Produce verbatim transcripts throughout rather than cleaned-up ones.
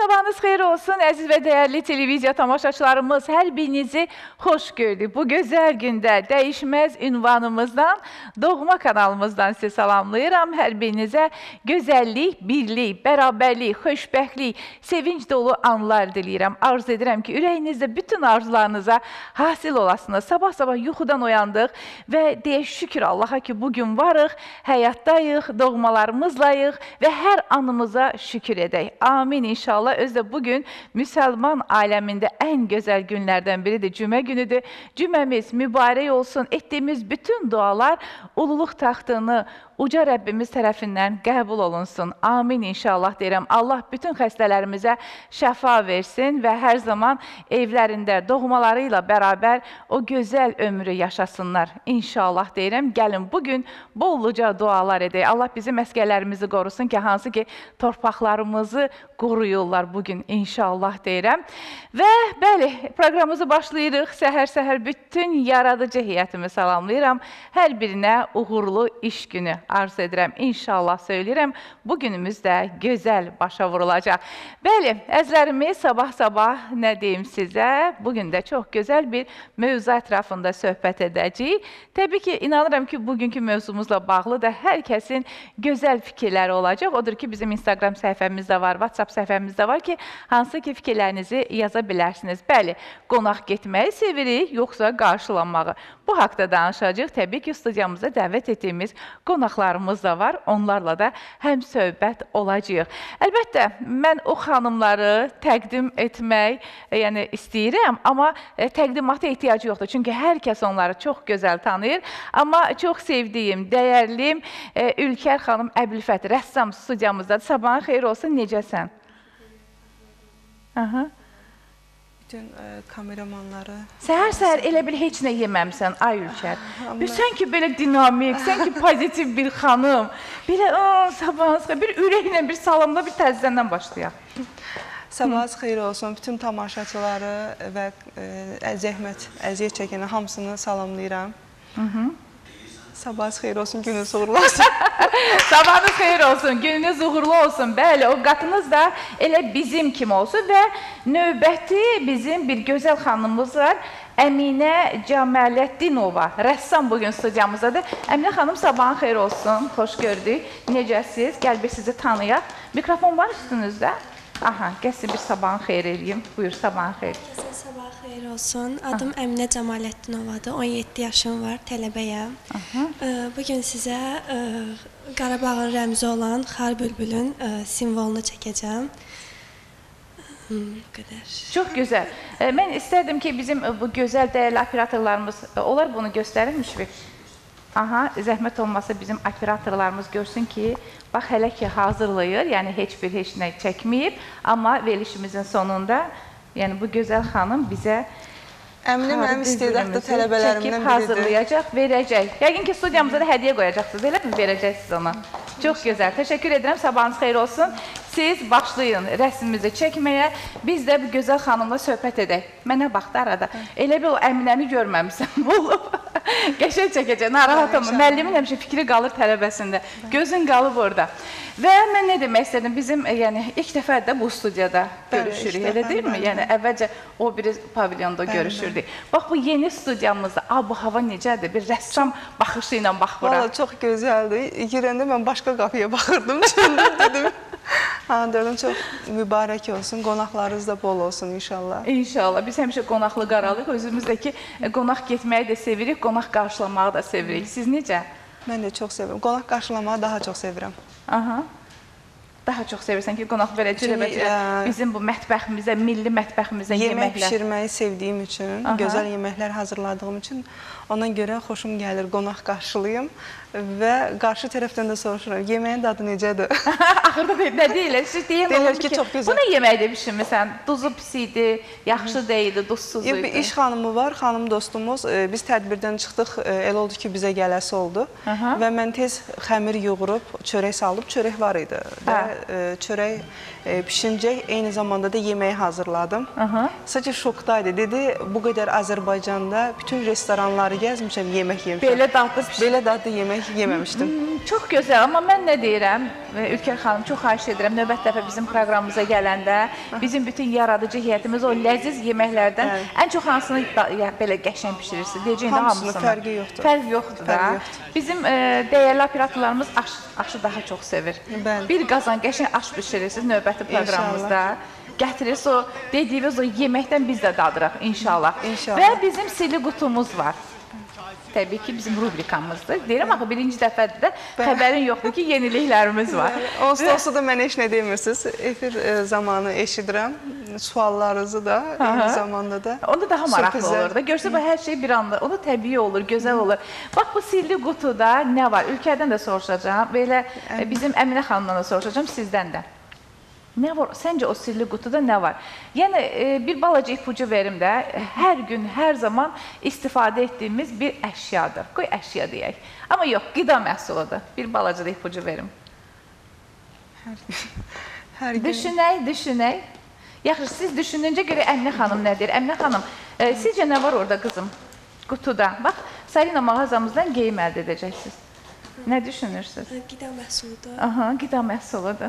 sabahınız xeyir olsun, əziz və dəyərli televiziya tamaşaçılarımız. Hər birinizi xoş gördük. Bu gözəl gündə dəyişməz ünvanımızdan, doğma kanalımızdan sizi salamlayıram. Hər birinizə gözəllik, birlik, bərabərlik, xoşbəxtlik, sevinç dolu anlar diləyirəm. Arzu edirəm ki, ürəyinizdə bütün arzularınıza hasil olasınız. Sabah-sabah yuxudan oyandıq və deyək şükür Allaha ki, bugün varıq, həyatdayıq, doğmalarımızlayıq və hər anımıza şükür edək. Amin inşallah. Özdə bugün müsəlman aləmində ən gözəl günlərdən biridir. Cümə günüdür. Cüməmiz mübarək olsun. Etdiyimiz bütün dualar ululuq taxtını uca Rəbbimiz tərəfindən qəbul olunsun. Amin inşallah deyirəm. Allah bütün xəstələrimizə şəfa versin və hər zaman evlərində doğmaları ilə bərabər o gözəl ömrü yaşasınlar. İnşallah deyirəm. Gəlin bugün bolluca dualar edək. Allah bizim məskənlərimizi qorusun ki, hansı ki torpaqlarımızı qoruyurlar bugün inşallah deyirəm. Və bəli, proqramımızı başlayırıq. Səhər-səhər bütün yaradıcı heyətimi salamlayıram. Hər birinə uğurlu iş günü arzu edirəm. İnşallah söyləyirəm. Bugünümüz də gözəl başa vurulacaq. Bəli, əzlərimiz sabah-sabah nə deyim sizə? Bugün də çox gözəl bir mövzu ətrafında söhbət edəcəyik. Təbii ki, inanıram ki, bugünkü mövzumuzla bağlı da hər kəsin gözəl fikirləri olacaq. Odur ki, bizim Instagram səhifəmiz də var, WhatsApp səhifəmiz də var ki, hansı ki fikirlərinizi yaza bilərsiniz. Bəli, qonaq getməyi sevirik, yoxsa qarşılanmağı. Bu haqda danışacaq. Təbii ki, studiyamıza dəvət etdiyimiz qonaqlarımız da var. Onlarla da həm söhbət olacaq. Əlbəttə, mən o xanımları təqdim etmək yəni, istəyirəm, amma təqdimata ehtiyacı yoxdur. Çünki hər kəs onları çox gözəl tanıyır. Amma çox sevdiyim, dəyərliyim Ülkər xanım Əbülfət, rəssam studiyamızdadır. Sabahın xeyir olsun, necəsən? Aha. Bütün kameramanları... Səhər-səhər elə bil heç nə yeməmsən, ay Ülkər. Sən ki, belə dinamik, sən ki, pozitiv bir xanım. Belə, sabahınız xeyir, bir ürəklə, bir salamla, bir təzizəndən başlayaq. Sabahınız xeyir olsun, bütün tamaşaçıları və zəhmət, əziyyət çəkəni hamısını salamlayıram. Sabahınız xeyir olsun, gününüz uğurlu olsun. Sabahınız xeyir olsun, gününüz uğurlu olsun. Bəli, o qatınız da elə bizim kimi olsun və növbəti bizim bir gözəl xanımımız var. Əminə Cəmaləddinova, rəssam bugün studiyamızdadır. Əminə xanım, sabahın xeyir olsun, xoş gördük. Necəsiz? Gəl bir sizi tanıyaq. Mikrofon var üstünüzdə? Aha, gəlsin bir sabahın xeyir eləyim. Buyur, sabahın xeyir. Sabah xeyir olsun. Adım Əminə Cəmaləddinovadır. on yeddi yaşım var, tələbəyəm. Bugün sizə Qarabağın rəmzi olan Xar Bülbülün simvolunu çəkəcəm. Bu qədər. Çox gözəl. Mən istərdim ki, bizim bu gözəl dəyərli operatorlarımız, onlar bunu göstərir Müşfiq? Aha, zəhmət olmasa bizim operatorlarımız görsün ki, bax, hələ ki hazırlayır, yəni heç bir heç nə çəkməyib, amma verilişimizin sonunda, yəni bu gözəl xanım bizə Əminə mənim istedadlı tələbələrimdən biridir. Çəkib hazırlayacaq, verəcək. Yəqin ki, studiyamıza da hədiyyə qoyacaqsınız, elə mi? Verəcəksiniz ona. Çox gözəl. Təşəkkür edirəm. Sabahınız xeyir olsun. Siz başlayın rəsmimizi çəkməyə. Biz də bu gözəl xanımla söhbət edək. Mənə baxdı arada. Elə bir o Əminəni görməmişsəm olub. Qəşəng çəkəcək. Narahatam. Müəllimin həmişə fikri qalır tələbəsində. Gözün qalıb orada. Və mən nə demək istədim? Bizim yəni, ilk dəfə də bu studiyada görüşürük, elə deyilmi? Yəni, əvvəlcə o biri pavilyonda görüşürdük. Bax, bu yeni studiyamızda bu hava necədir? Bir rəssam baxışı ilə bax bura. Valla çox gözəldir. Girəndə mən başqa qapıya baxırdım, düşündüm, dedim. Dedim, çox mübarək olsun, qonaqlarınız da bol olsun inşallah. İnşallah. Biz həmişə qonaqlı qaralıq. Özümüzdəki qonaq getməyi də sevirik, qonaq qarşılamağı da sevirik. Siz necə? Mən də çox sevirəm. Qonaq qarşılamağı daha çox sevirəm. Aha. Daha çox sevirsən ki, qonaq belə cürə-bəcürə bizim bu mətbəximizə, milli mətbəximizə yeməklər. Yemək pişirməyi sevdiyim üçün, gözəl yeməklər hazırladığım üçün ona görə xoşum gəlir, qonaq qarşılayım və qarşı tərəfdən də soruşuram, yeməyin dadı necədir? Axırda nə deyirlər? Siz deyən olur ki, bu nə yeməkdə pişirmirsən? Duzu pis idi, yaxşı deyildi, duzsuz idi. İş xanımı var, xanım dostumuz. Biz tədbirdən çıxdıq, elə oldu ki, bizə gələsi oldu və mən tez xəmir yoğurub, çörək salıb, çörək var idi. e, çörək e, pişincək, eyni zamanda da yeməyi hazırladım. Aha. Sadəcə şokdaydı. Dedi, bu qədər Azərbaycanda bütün restoranları gəzmişəm, yemək yemişəm. Belə dadlı pişir. Belə dadlı yemək yeməmişdim. Hmm, Çox gözəl, amma mən nə deyirəm, e, Ülker xanım, çox xahiş edirəm, növbət dəfə bizim proqramımıza gələndə bizim bütün yaradıcı heyətimiz o ləziz yeməklərdən Bəli. ən çox hansını da, ya, belə qəşəng pişirirsiniz? Deyəcəyin də Hamısının hamısını. fərqi yoxdur. Fərq yoxdur da. Fərqi yoxdur. Bizim e, dəyərli operatorlarımız aş, aşı daha çox sevir. Bəli. Bir qazan qəşəng aş bişirirsiniz növbəti proqramımızda. Gətirirsiniz o dediyiniz o yeməkdən biz də dadırıq inşallah. İnşallah. Və bizim sirli qutumuz var. Təbii ki, bizim rubrikamızdır. Deyirəm axı, birinci dəfədir də xəbərin yoxdur ki, yeniliklərimiz var. Onsuz da olsa da mənə heç nə demirsiniz. Efir e, zamanı eşidirəm. Suallarınızı da, eyni zamanda da. Onda daha maraqlı sürprizlər. olur da. Görsə bu hər şey bir anda, o da təbii olur, gözəl olur. Bax, bu sirli qutuda nə var? Ülkədən də soruşacağam, belə e, bizim Əminə xanımdan da soruşacağım, sizdən də. Nə var? Səncə o sirli qutuda nə var? Yəni, e, bir balaca ipucu verim də, hər gün, hər zaman istifadə etdiyimiz bir əşyadır. Qoy əşya deyək. Amma yox, qida məhsuludur. Bir balaca da ipucu verim. Hər gün Düşünək, düşünək. Yaxşı, siz düşününcə görə Əminə xanım nə deyir? Əminə xanım, e, sizcə nə var orada qızım? Qutuda. Bax, Salina mağazamızdan geyim əldə edəcəksiniz. Nə düşünürsünüz? Qida məhsuludur. Aha, qida məhsuludur.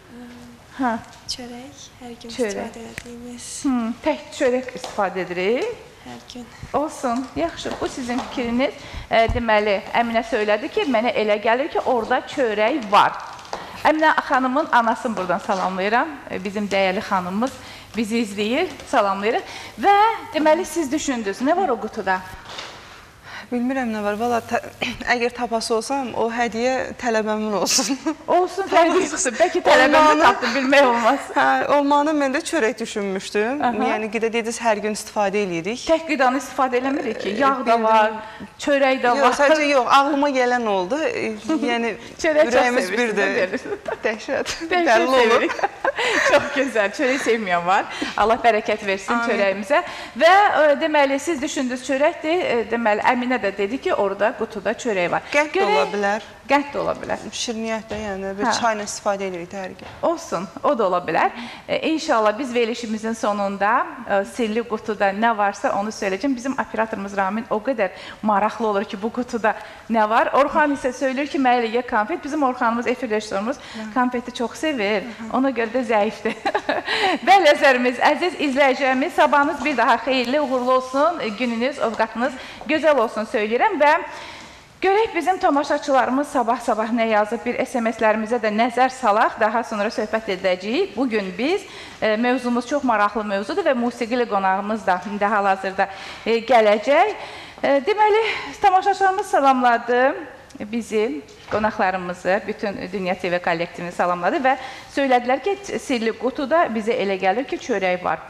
Ha, Çörək, hər gün Çörək. istifadə etdiyimiz, hmm, tək çörək istifadə edirik. hər gün. Olsun, yaxşı. Bu sizin fikriniz. E, deməli, Əminə söylədi ki, mənə elə gəlir ki, orada çörək var. Əminə xanımın anasını buradan salamlayıram. E, bizim dəyərli xanımımız bizi izləyir, salamlayırıq. Və deməli, siz düşündünüz, nə var o qutuda? bilmirəm nə var. Valla tə- əgər tapası olsam, o hədiyyə tələbəmin olsun. Olsun, fərqi yoxdur. Bəlkə tələbəmdə Olmağını- tapdı, bilmək olmaz. Hə, olmağını mən də çörək düşünmüşdüm. Aha. Yəni qida dediniz hər gün istifadə edirik. Tək qidanı istifadə eləmirik ki. Yağ da var, çörək də var. Yox, sadəcə yox, ağlıma gələn oldu. E, Yəni Çörək çox ürəyimiz sevirsiniz, birdir. bilirsiniz. Dəhşət. Dəhşət Bəlli olur. sevirik. Çox gözəl. Çörək sevməyən var. Allah bərəkət versin Amin. çörəyimizə. Və e, deməli siz düşündünüz çörəkdir. E, deməli Əminə də dedi ki, orada qutuda çörək var. Qənd də ola bilər. Qənd də ola bilər. Şirniyyət də, yəni bir Hə. çayla istifadə edirik hər gün. Olsun, o da ola bilər. E, İnşallah biz verilişimizin sonunda e, sirli qutuda nə varsa onu söyləyəcəm. Bizim operatorumuz Ramin o qədər maraqlı olur ki, bu qutuda nə var. Orxan isə söylür ki, mənə elə konfet. Bizim Orxanımız, efir rejissorumuz konfeti çox sevir. Ona görə də zəifdir. Bəli, əzərimiz, əziz izləyicilərimiz, sabahınız bir daha xeyirli, uğurlu olsun. Gününüz, ovqatınız gözəl olsun söyləyirəm və görək bizim tamaşaçılarımız sabah-sabah nə yazıb, bir S M S-lərimizə də nəzər salaq, daha sonra söhbət edəcəyik. Bugün biz, e, mövzumuz çox maraqlı mövzudur və musiqili qonağımız da indi hal-hazırda e, gələcək. E, deməli, tamaşaçılarımız salamladı bizi, qonaqlarımızı, bütün Dünya T V kollektivini salamladı və söylədilər ki, sirli qutuda bizə elə gəlir ki, çörək var.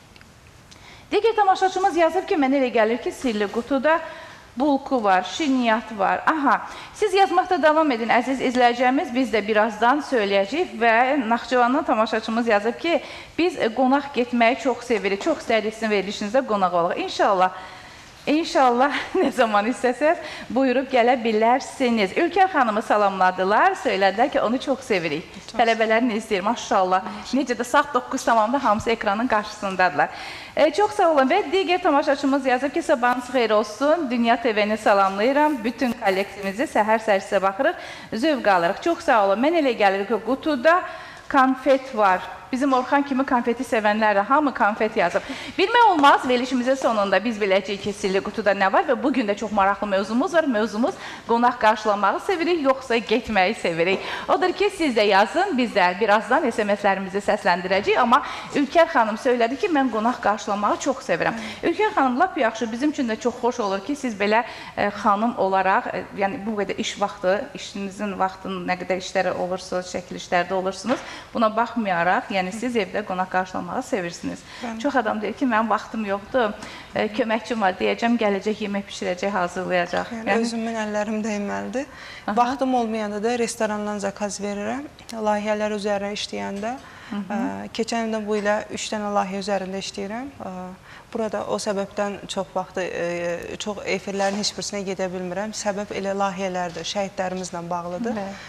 Digər tamaşaçımız yazıb ki, mənə elə gəlir ki, sirli qutuda bulku var, şirniyyat var. Aha, siz yazmaqda davam edin, əziz izləyicilərimiz. Biz də birazdan söyləyəcəyik və Naxçıvandan tamaşaçımız yazıb ki, biz qonaq getməyi çox sevirik. Çox istəyirik sizin verilişinizdə qonaq olaq. İnşallah, İnşallah nə zaman istəsəz buyurub gələ bilərsiniz. Ülker xanımı salamladılar, söylədilər ki, onu çox sevirik. Tələbələrini izləyir, maşallah. Necə də saat doqquz tamamda hamısı ekranın qarşısındadırlar. E, çox sağ olun və digər tamaşaçımız yazıb ki, sabahınız xeyir olsun. Dünya T V-ni salamlayıram. Bütün kollektivimizi səhər-səhər sizə baxırıq, zövq alırıq. Çox sağ olun. Mən elə gəlir ki, qutuda konfet var. Bizim Orxan kimi konfeti sevənlər də hamı konfet yazıb. Bilmək olmaz, verilişimizin sonunda biz biləcəyik ki, sirli qutuda nə var və bugün də çox maraqlı mövzumuz var. Mövzumuz qonaq qarşılamağı sevirik, yoxsa getməyi sevirik. Odur ki, siz də yazın, biz də birazdan S M S-lərimizi səsləndirəcəyik. Amma Ülker xanım söylədi ki, mən qonaq qarşılamağı çox sevirəm. Ülker xanım, lap yaxşı, bizim üçün də çox xoş olur ki, siz belə e, xanım olaraq, e, yəni bu qədər iş vaxtı, işinizin vaxtının nə qədər işləri olursunuz, çəkilişlərdə olursunuz, buna baxmayaraq, yəni siz evdə qonaq qarşılamağı sevirsiniz. Bəli. Çox adam deyir ki, mənim vaxtım yoxdur, e, köməkçim var, deyəcəm, gələcək, yemək pişirəcək, hazırlayacaq. Yəni, yəni özümün əllərim dəyməlidir. Vaxtım olmayanda da restorandan zakaz verirəm. Layihələr üzərində işləyəndə. Ə, keçən ildən bu ilə üç dənə layihə üzərində işləyirəm. Ə, burada o səbəbdən çox vaxtı, ə, çox efirlərin heç birisinə gedə bilmirəm. Səbəb elə layihələrdir, şəhidlərimizlə bağlıdır. Bəli.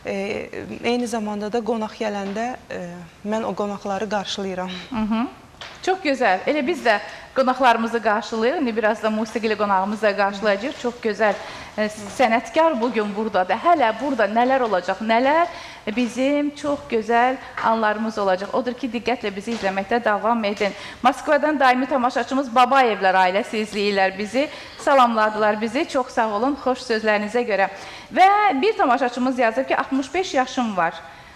E, eyni zamanda da qonaq gələndə e, mən o qonaqları qarşılayıram. Hı -hı. Çox gözəl. Elə biz də qonaqlarımızı qarşılayırıq. İndi biraz da musiqili qonağımızı da qarşılayacağıq. Çox gözəl e, sənətkar bugün buradadır. Hələ burada nələr olacaq, nələr bizim çox gözəl anlarımız olacaq. Odur ki, diqqətlə bizi izləməkdə davam edin. Moskvadan daimi tamaşaçımız Babayevlər ailəsi izləyirlər bizi. Salamladılar bizi. Çox sağ olun, xoş sözlərinizə görə. Və bir tamaşaçımız yazıb ki, altmış beş yaşım var.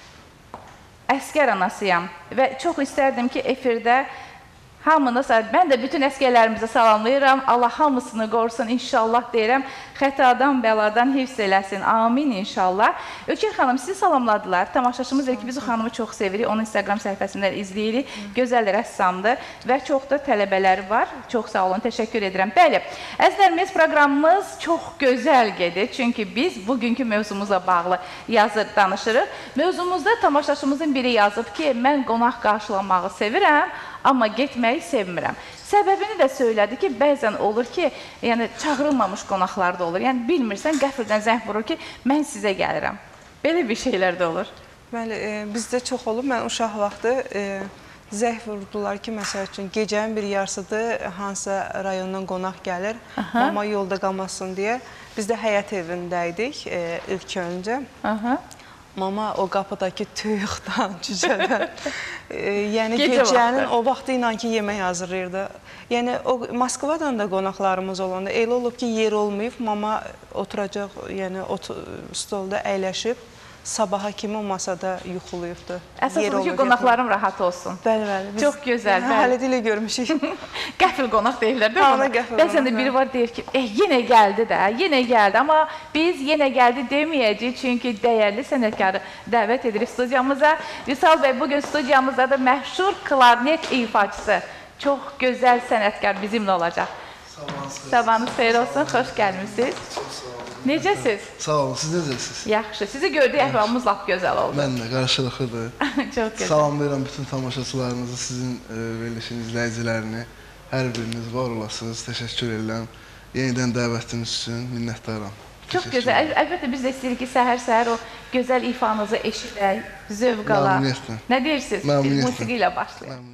Əskər anasıyam və çox istərdim ki, efirdə hamınız, mən də bütün əskərlərimizi salamlayıram. Allah hamısını qorusun inşallah deyirəm. Xətadan, bəladan hifz eləsin. Amin inşallah. Ökər xanım, sizi salamladılar. Tamaşaçımız deyir ki, biz o xanımı çox sevirik. Onun Instagram səhifəsindən izləyirik. Gözəl rəssamdır və çox da tələbələri var. Çox sağ olun, təşəkkür edirəm. Bəli, əzizlərimiz, proqramımız çox gözəl gedir. Çünki biz bugünkü mövzumuzla bağlı yazır, danışırıq. Mövzumuzda tamaşaçımızın biri yazıb ki, mən qonaq qarşılamağı sevirəm, amma getməyi sevmirəm. Səbəbini də söylədi ki, bəzən olur ki, yəni çağırılmamış qonaqlar da olur. Yəni bilmirsən, qəfildən zəng vurur ki, mən sizə gəlirəm. Belə bir şeylər də olur. Bəli, e, bizdə çox olub. Mən uşaq vaxtı e, zəng vurdular ki, məsəl üçün gecənin bir yarısıdır, hansısa rayondan qonaq gəlir, Aha. mama yolda qalmasın deyə. Biz də həyət evindəydik e, ilk öncə. Aha. Mama o qapıdakı tuyuqdan, cücədən, e, yəni Gecə gecənin vaxtı. O vaxtı inan ki, yemək hazırlayırdı. Yəni, o Moskvadan da qonaqlarımız olanda elə olub ki, yer olmayıb, mama oturacaq, yəni ot stolda əyləşib, sabaha kimi o masada yuxulayıbdır. Əsas ki, qonaqlarım rahat olsun. Bəli, bəli. Çox gözəl. Hələ dilə görmüşük. Qəfil qonaq deyirlər, deyil mi? Bəzən də biri var, deyir ki, eh, yenə gəldi də, yenə gəldi. Amma biz yenə gəldi deməyəcəyik, çünki dəyərli sənətkarı dəvət edirik studiyamıza. Vüsal bəy, bugün studiyamızda da məşhur klarnet ifaçısı, çox gözəl sənətkar bizimlə olacaq. Sabahınız xeyir olsun, xoş gəlmişsiniz. Necəsiz? Sağ olun, siz necəsiz? Yaxşı, sizi gördük, əhvalımız lap gözəl oldu. Mən də qarşılıqlıdır. Çox gözəl. Salamlayıram bütün tamaşaçılarınızı, sizin verilişin izləyicilərini. Hər biriniz var olasınız, təşəkkür edirəm. Yenidən dəvətiniz üçün minnətdaram. Çox gözəl. Əlbəttə, biz də istəyirik ki, səhər-səhər o gözəl ifanızı eşidək, zövq ala. Məmnuniyyətlə. Nə deyirsiniz? Məmnuniyyətlə. Musiqi ilə başlayaq.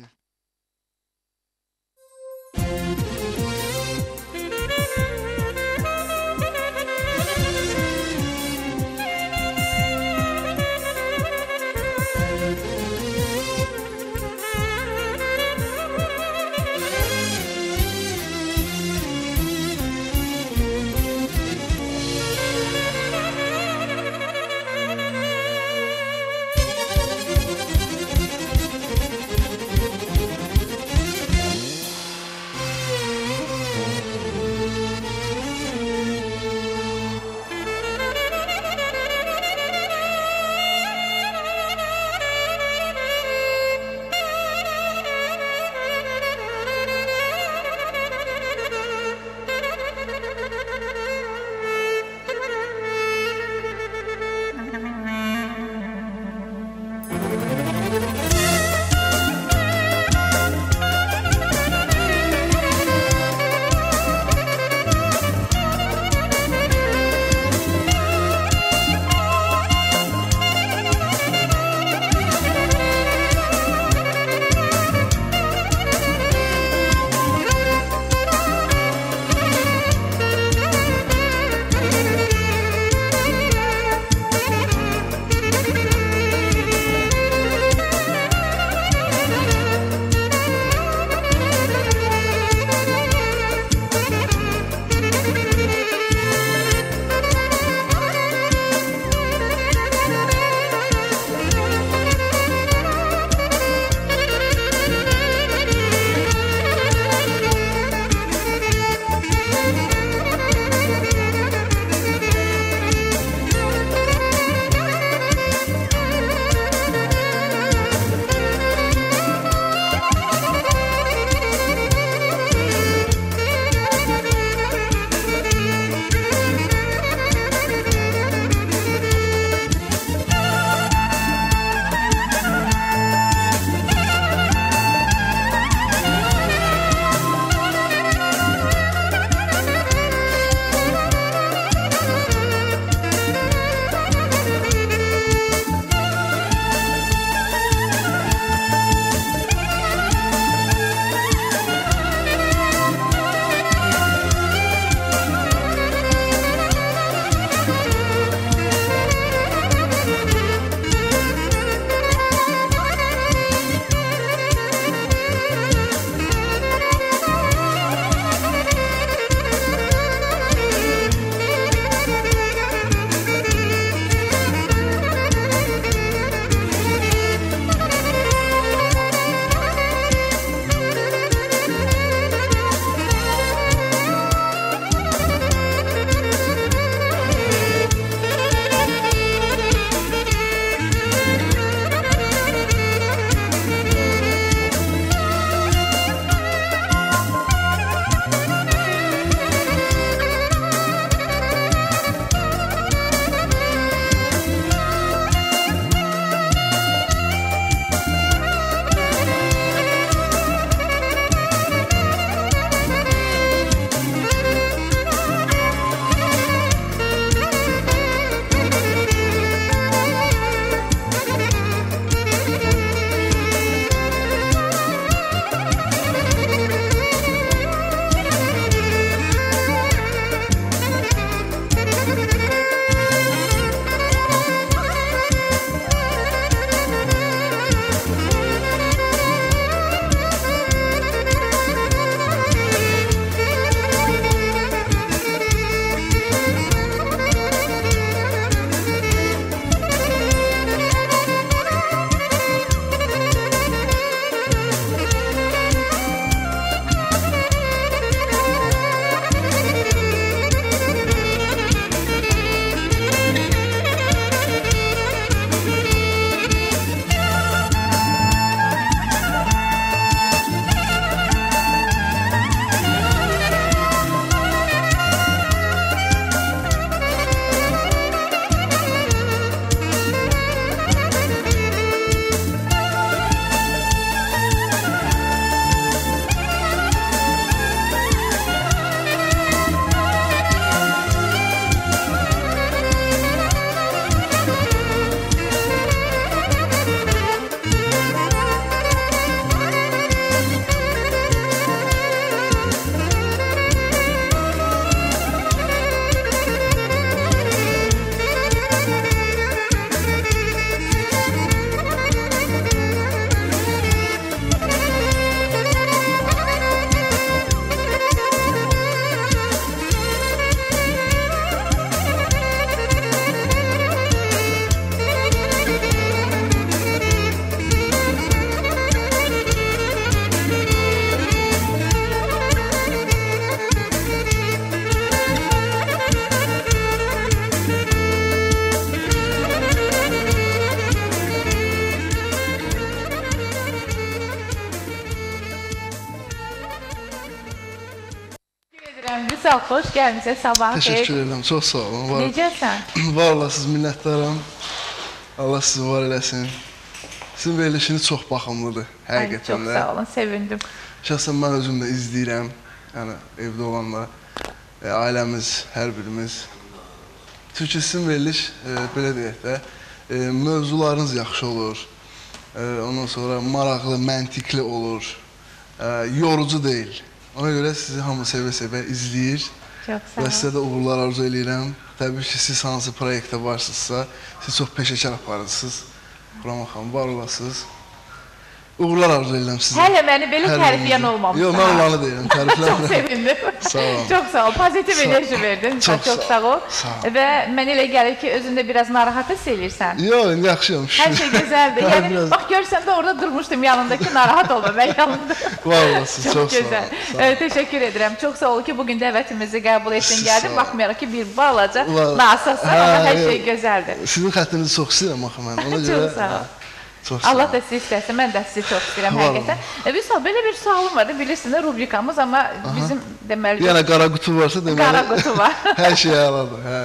Vüsal, xoş gəlmişsən, sabah xeyir. Teşekkür ederim. Çok sağ olun. Var, Necəsən? var olasınız, minnətdaram. Allah sizi var eləsin. Sizin verilişiniz çox baxımlıdır, Ay, həqiqətən çox də. sağ olun, sevindim. Şəxsən mən özüm də izləyirəm. Yəni evdə olanlar, e, ailəmiz, hər birimiz. Çünki sizin veriliş, e, belə deyək də, e, mövzularınız yaxşı olur. E, ondan sonra maraqlı, məntiqli olur. E, yorucu deyil. Ona görə sizi hamı sevə-sevə izləyir. Çox sağ Və olun. sizə də uğurlar arzu edirəm. Təbii ki, siz hansı proyektdə varsınızsa, siz çox peşəkar aparırsınız. Xurama xanım, var olasınız. Uğurlar arzu edirəm sizə. Hələ məni belə Hər tərifləyən birinizə. olmamışdı. Yox, mən olanı deyirəm, Çox tərifləmirəm. sevindim. Sağ olun. Çox sağ ol. Pozitiv Sağ- enerji verdin. Çox Çox sağ sağ ol. Sağ ol. Və mənə elə gəlir ki, özündə biraz narahat hiss eləyirsən. Yox, indi yaxşıyam. Hər şey gözəldir. Hə, Yəni biraz- bax görsən də orada durmuşdum yanındakı narahat olma mən yanında. Var olasınız, Çox, çox sağ gözəl. olun. Sağ olun. Evet, təşəkkür edirəm. Çox sağ ol ki, bugün dəvətimizi qəbul etdin, Siz gəldin. sağ ol. Baxmayaraq ki, bir balaca Var. nasazsan, Hə, amma hər yox. şey gözəldir. Sizin xəttinizi çox istəyirəm axı mən. Ona görə Çox sağ ol. Çox sağ Allah olun. da sizi istəsin, mən də sizi çox istəyirəm Var olun. həqiqətən. E, Vüsal, belə bir sualım var, bilirsin də rubrikamız, amma bizim deməli Yəni qara qutu varsa deməli qara qutu var. hər şey əladır. Hə.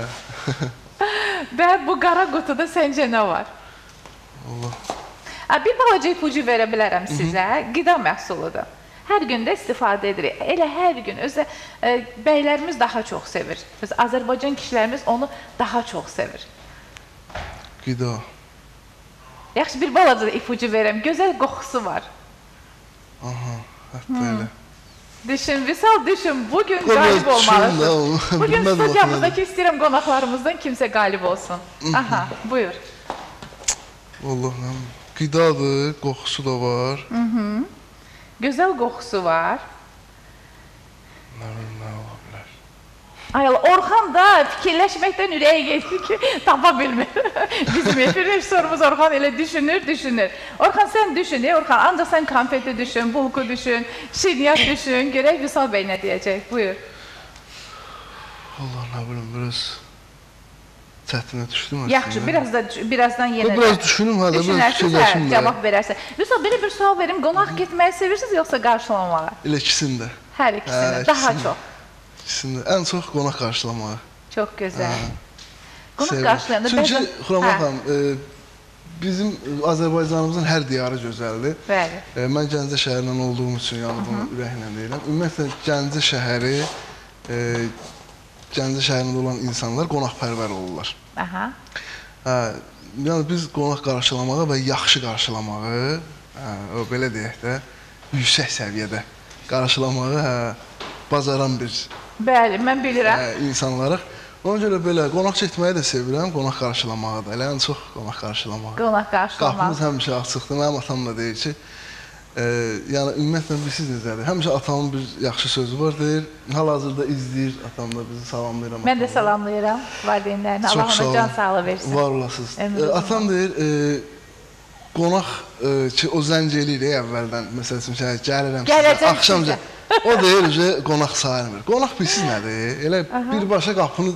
Və bu qara qutuda səncə nə var? Allah. Ha, bir balaca ipucu verə bilərəm sizə. Qida məhsuludur. Hər gün də istifadə edirik. Elə hər gün. Özdə e, bəylərimiz daha çox sevir. Biz Azərbaycan kişilərimiz onu daha çox sevir. Qida. Yaxşı, bir balaca da ipucu verəm. Gözəl qoxusu var. Aha, hətta elə. Düşün, Vüsal, düşün. Bugün Qoy qalib biraz düşünüm də, olmalısın. onu Bugün bilmədim studiyamızdakı istəyirəm qonaqlarımızdan kimsə qalib olsun. Aha, buyur. Allah nə qidadır, qoxusu da var. Gözəl qoxusu var. Nə bilim, nə ola bilər. Ay Allah, Orxan da fikirləşməkdən ürəyə getdi ki, tapa bilmir. Bizim efir rejissorumuz Orxan elə düşünür, düşünür. Orxan, sən düşün, ey Orxan, ancaq sən konfeti düşün, bulku düşün, şirniyyat düşün. Görək Vüsal bəy nə deyəcək, buyur. Allah nə bilim, biraz çətinə düşdüm əslində. Yaxşı, biraz da, birazdan yenə Yox, biraz düşünüm hələ, biraz düşünərsən, fikirləşim hə, də. cavab verərsən. Vüsal, belə bir sual verim, qonaq getməyi sevirsiniz, yoxsa qarşılamağı? Elə ikisində. Hər ikisini, Hə, daha ikisini. çox. İkisində. Ən çox qonaq qarşılamağı. Çox gözəl. Qonaq sevirəm. qarşılayanda Çünki bəzən- Xurama Hə, xanım, e, bizim Azərbaycanımızın hər diyarı gözəldir. Bəli. E, mən Gəncə şəhərindən olduğum üçün yəni bunu ürəklə deyirəm. Ümumiyyətlə Gəncə şəhəri, e, Gəncə şəhərində olan insanlar qonaqpərvər olurlar. Aha. Hə, yəni biz qonaq qarşılamağı və yaxşı qarşılamağı, hə, o belə deyək də, yüksək səviyyədə qarşılamağı, hə, bacaran bir Bəli, mən bilirəm. hə, insanlarıq. Ona görə belə qonaq çəkməyi də sevirəm, qonaq qarşılamağı da. Elə ən çox qonaq qarşılamağı. Qonaq qarşılamaq. Qapımız həmişə açıqdır. Mənim atam da deyir ki, e, yəni ümumiyyətlə bilirsiniz necədir? Həmişə atamın bir yaxşı sözü var deyir. Hal-hazırda izləyir, atam da bizi salamlayıram. Mən də atamı. salamlayıram valideynlərini. Çox Allah sağ ona olun. can sağlığı versin. Var olasınız. Ömrünüz E, uzun atam deyir, e, qonaq e, ki, o zəng eləyir e, əvvəldən. Məsəl üçün, şey, gəlirəm sizə, Gələcəm axşamca. sizə. O deyir, ki, qonaq sayılmır. Qonaq bilirsiniz nədir? Elə birbaşa qapını